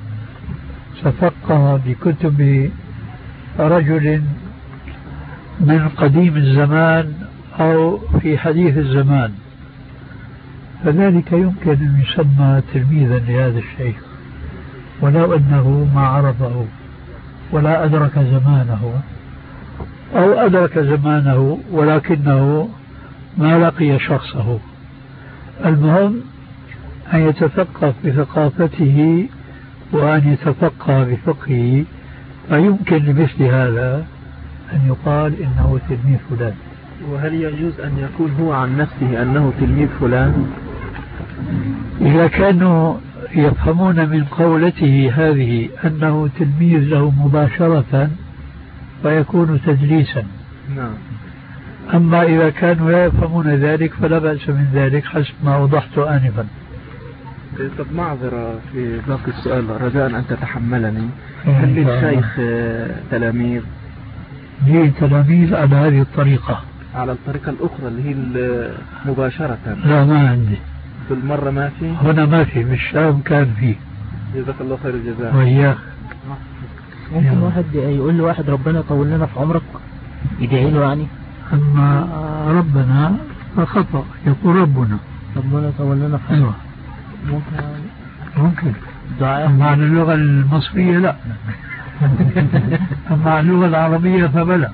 D: تفقه بكتب رجل من قديم الزمان أو في حديث الزمان، فذلك يمكن أن يسمى تلميذا لهذا الشيخ ولو أنه ما عرفه ولا أدرك زمانه، أو أدرك زمانه ولكنه ما لقي شخصه. المهم أن يتثقف بثقافته وأن يتفقه بفقهه، فيمكن لمثل هذا أن يقال إنه تلميذ فلان.
F: وهل يجوز أن يكون هو عن نفسه أنه تلميذ فلان؟
D: إذا كانوا يفهمون من قولته هذه أنه تلميذ له مباشرة فيكون تدليسا.
F: نعم.
D: أما إذا كانوا لا يفهمون ذلك فلا بأس من ذلك حسب ما وضحت آنفا.
F: طب معذرة في باقي السؤال رجاء أن تتحملني. هل للشيخ تلاميذ؟
D: لي تلاميذ على هذه الطريقة.
F: على الطريقة الأخرى اللي هي مباشرة؟
D: لا ما عندي
F: بالمرة. ما في
D: هنا، ما في، بالشام كان فيه.
F: جزاك الله خير الجزاء.
D: وإياك.
H: ممكن واحد يقول له واحد ربنا طول لنا في عمرك، يدعي له يعني؟
D: أما ربنا فخطأ، يقول ربنا
H: ربنا طول لنا في عمرك.
D: أيوة
H: ممكن
D: ممكن
H: دعاء.
D: أما عن اللغة المصرية لا. أما عن اللغة العربية فبلا.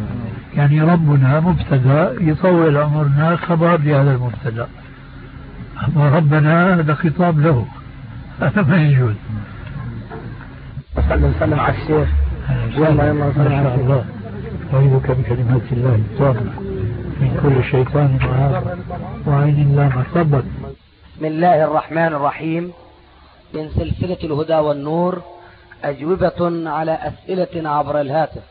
D: يعني ربنا مبتدا يطول عمرنا خبر لهذا المبتدا. ربنا هذا خطاب له، هذا ما يجوز.
G: صلى الله وسلم على الشيخ. يلا يلا
D: ما شاء الله. أعوذك بكلمات الله التامة من كل شيطان وآخر وعين لامة. تفضل.
A: بسم الله الرحمن الرحيم. من سلسلة الهدى والنور، أجوبة على أسئلة عبر الهاتف.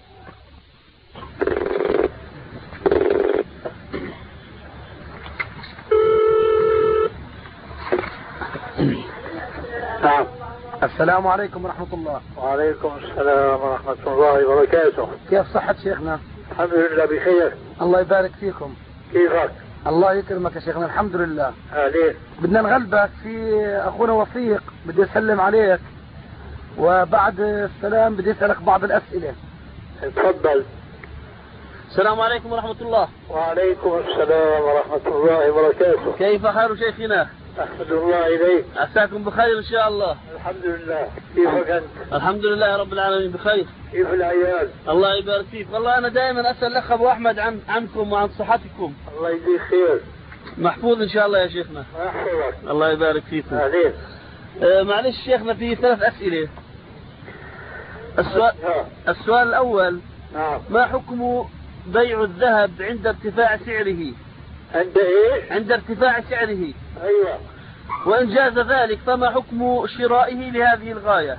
B: نعم. السلام عليكم ورحمة الله.
D: وعليكم السلام ورحمة الله وبركاته.
B: كيف صحة شيخنا؟
D: الحمد لله بخير.
B: الله يبارك فيكم.
D: كيفك؟
B: الله يكرمك يا شيخنا، الحمد لله.
D: أهلين.
B: بدنا نغلبك في أخونا وفيق، بدي أسلم عليك، وبعد السلام بدي أسألك بعض الأسئلة.
D: تفضل.
J: السلام عليكم ورحمة الله.
D: وعليكم السلام ورحمة الله وبركاته.
J: كيف حال شيخنا؟
D: أحمد الله إليك.
J: عساكم بخير إن شاء الله.
D: الحمد لله. كيفك أنت؟
J: الحمد لله رب العالمين بخير.
D: كيف العيال؟
J: الله يبارك فيك. والله أنا دائما أسأل الأخ أبو أحمد عن عنكم وعن صحتكم.
D: الله يجزيك خير.
J: محفوظ إن شاء الله يا شيخنا.
D: ما يحفظك.
J: الله يبارك فيكم.
D: أهلين.
J: آه معلش شيخنا، في ثلاث أسئلة. السؤال السؤال الأول.
D: نعم.
J: ما حكم بيع الذهب عند ارتفاع سعره؟
D: عند إيش؟
J: عند ارتفاع سعره.
D: أيوة.
J: وإن جاز ذلك فما حكم شرائه لهذه الغاية؟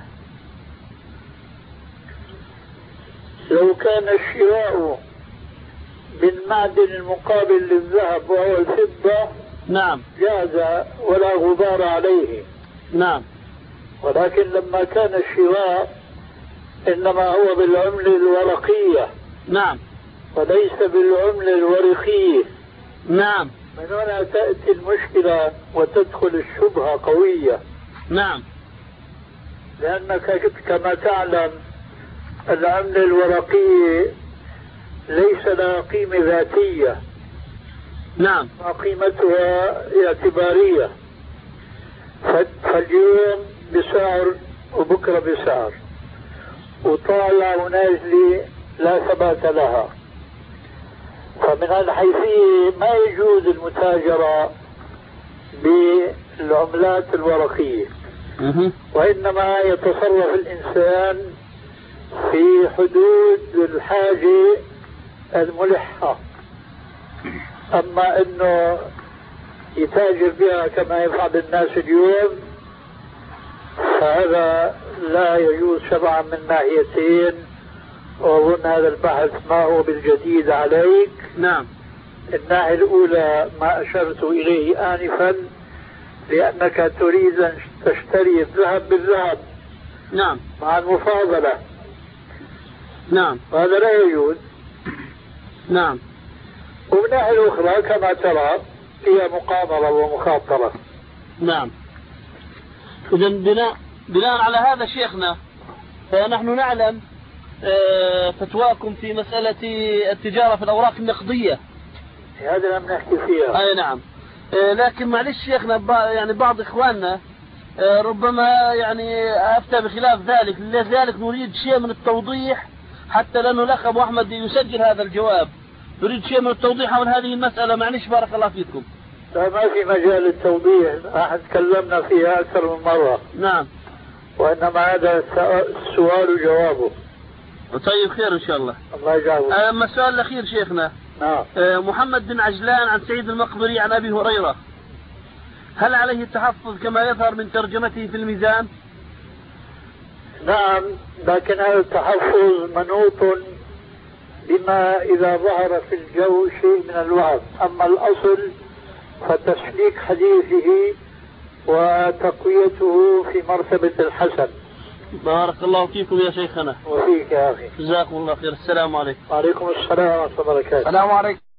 D: لو كان الشراء بالمعدن المقابل للذهب وهو الفضة
J: نعم
D: جاز ولا غبار عليه.
J: نعم.
D: ولكن لما كان الشراء إنما هو بالعملة الورقية
J: نعم
D: وليس بالعملة الورقية،
J: نعم،
D: من هنا تأتي المشكلة وتدخل الشبهة قوية.
J: نعم.
D: لأنك كما تعلم العملة الورقية ليس لها قيمة ذاتية.
J: نعم.
D: قيمتها اعتبارية، فاليوم بسعر وبكرة بسعر، وطالع ونازلة لا ثبات لها. فمن هالحيثية ما يجوز المتاجرة بالعملات الورقية، وإنما يتصرف الإنسان في حدود الحاجة الملحة. أما أنه يتاجر بها كما يفعل الناس اليوم فهذا لا يجوز شرعا من ناحيتين، وأظن هذا البحث ما هو بالجديد عليك.
J: نعم.
D: الناحية الأولى ما أشرت إليه آنفا، لأنك تريد أن تشتري الذهب بالذهب.
J: نعم.
D: مع المفاضلة.
J: نعم.
D: وهذا لا يجوز.
J: نعم.
D: ومن الناحية الأخرى كما ترى هي مقامرة ومخاطرة.
J: نعم. إذا بناء بناء على هذا شيخنا، فنحن نعلم فتواكم في مسألة التجارة في الأوراق النقدية.
D: هذا لم نحكي فيها.
J: أي نعم. لكن معلش شيخنا يعني بعض إخواننا ربما يعني أفتى بخلاف ذلك، لذلك نريد شيء من التوضيح حتى لأنه الأخ أبو أحمد يسجل هذا الجواب. نريد شيء من التوضيح حول هذه المسألة. معلش بارك الله فيكم.
D: لا ما في مجال التوضيح، احنا تكلمنا فيها أكثر من مرة.
J: نعم.
D: وإنما هذا السؤال وجوابه.
J: طيب خير إن شاء الله.
D: الله يجعله.
J: أما السؤال الأخير شيخنا.
D: نعم.
J: محمد بن عجلان عن سعيد المقبري عن أبي هريرة، هل عليه التحفظ كما يظهر من ترجمته في الميزان؟
D: نعم، لكن هذا التحفظ منوط بما إذا ظهر في الجو شيء من الوهم. أما الأصل فتسليك حديثه وتقويته في مرتبة الحسن.
J: بارك الله فيكم يا شيخنا.
D: وفيك يا أخي.
J: جزاكم الله خير. السلام عليكم.
D: وعليكم السلام ورحمة الله وبركاته.
B: السلام عليكم.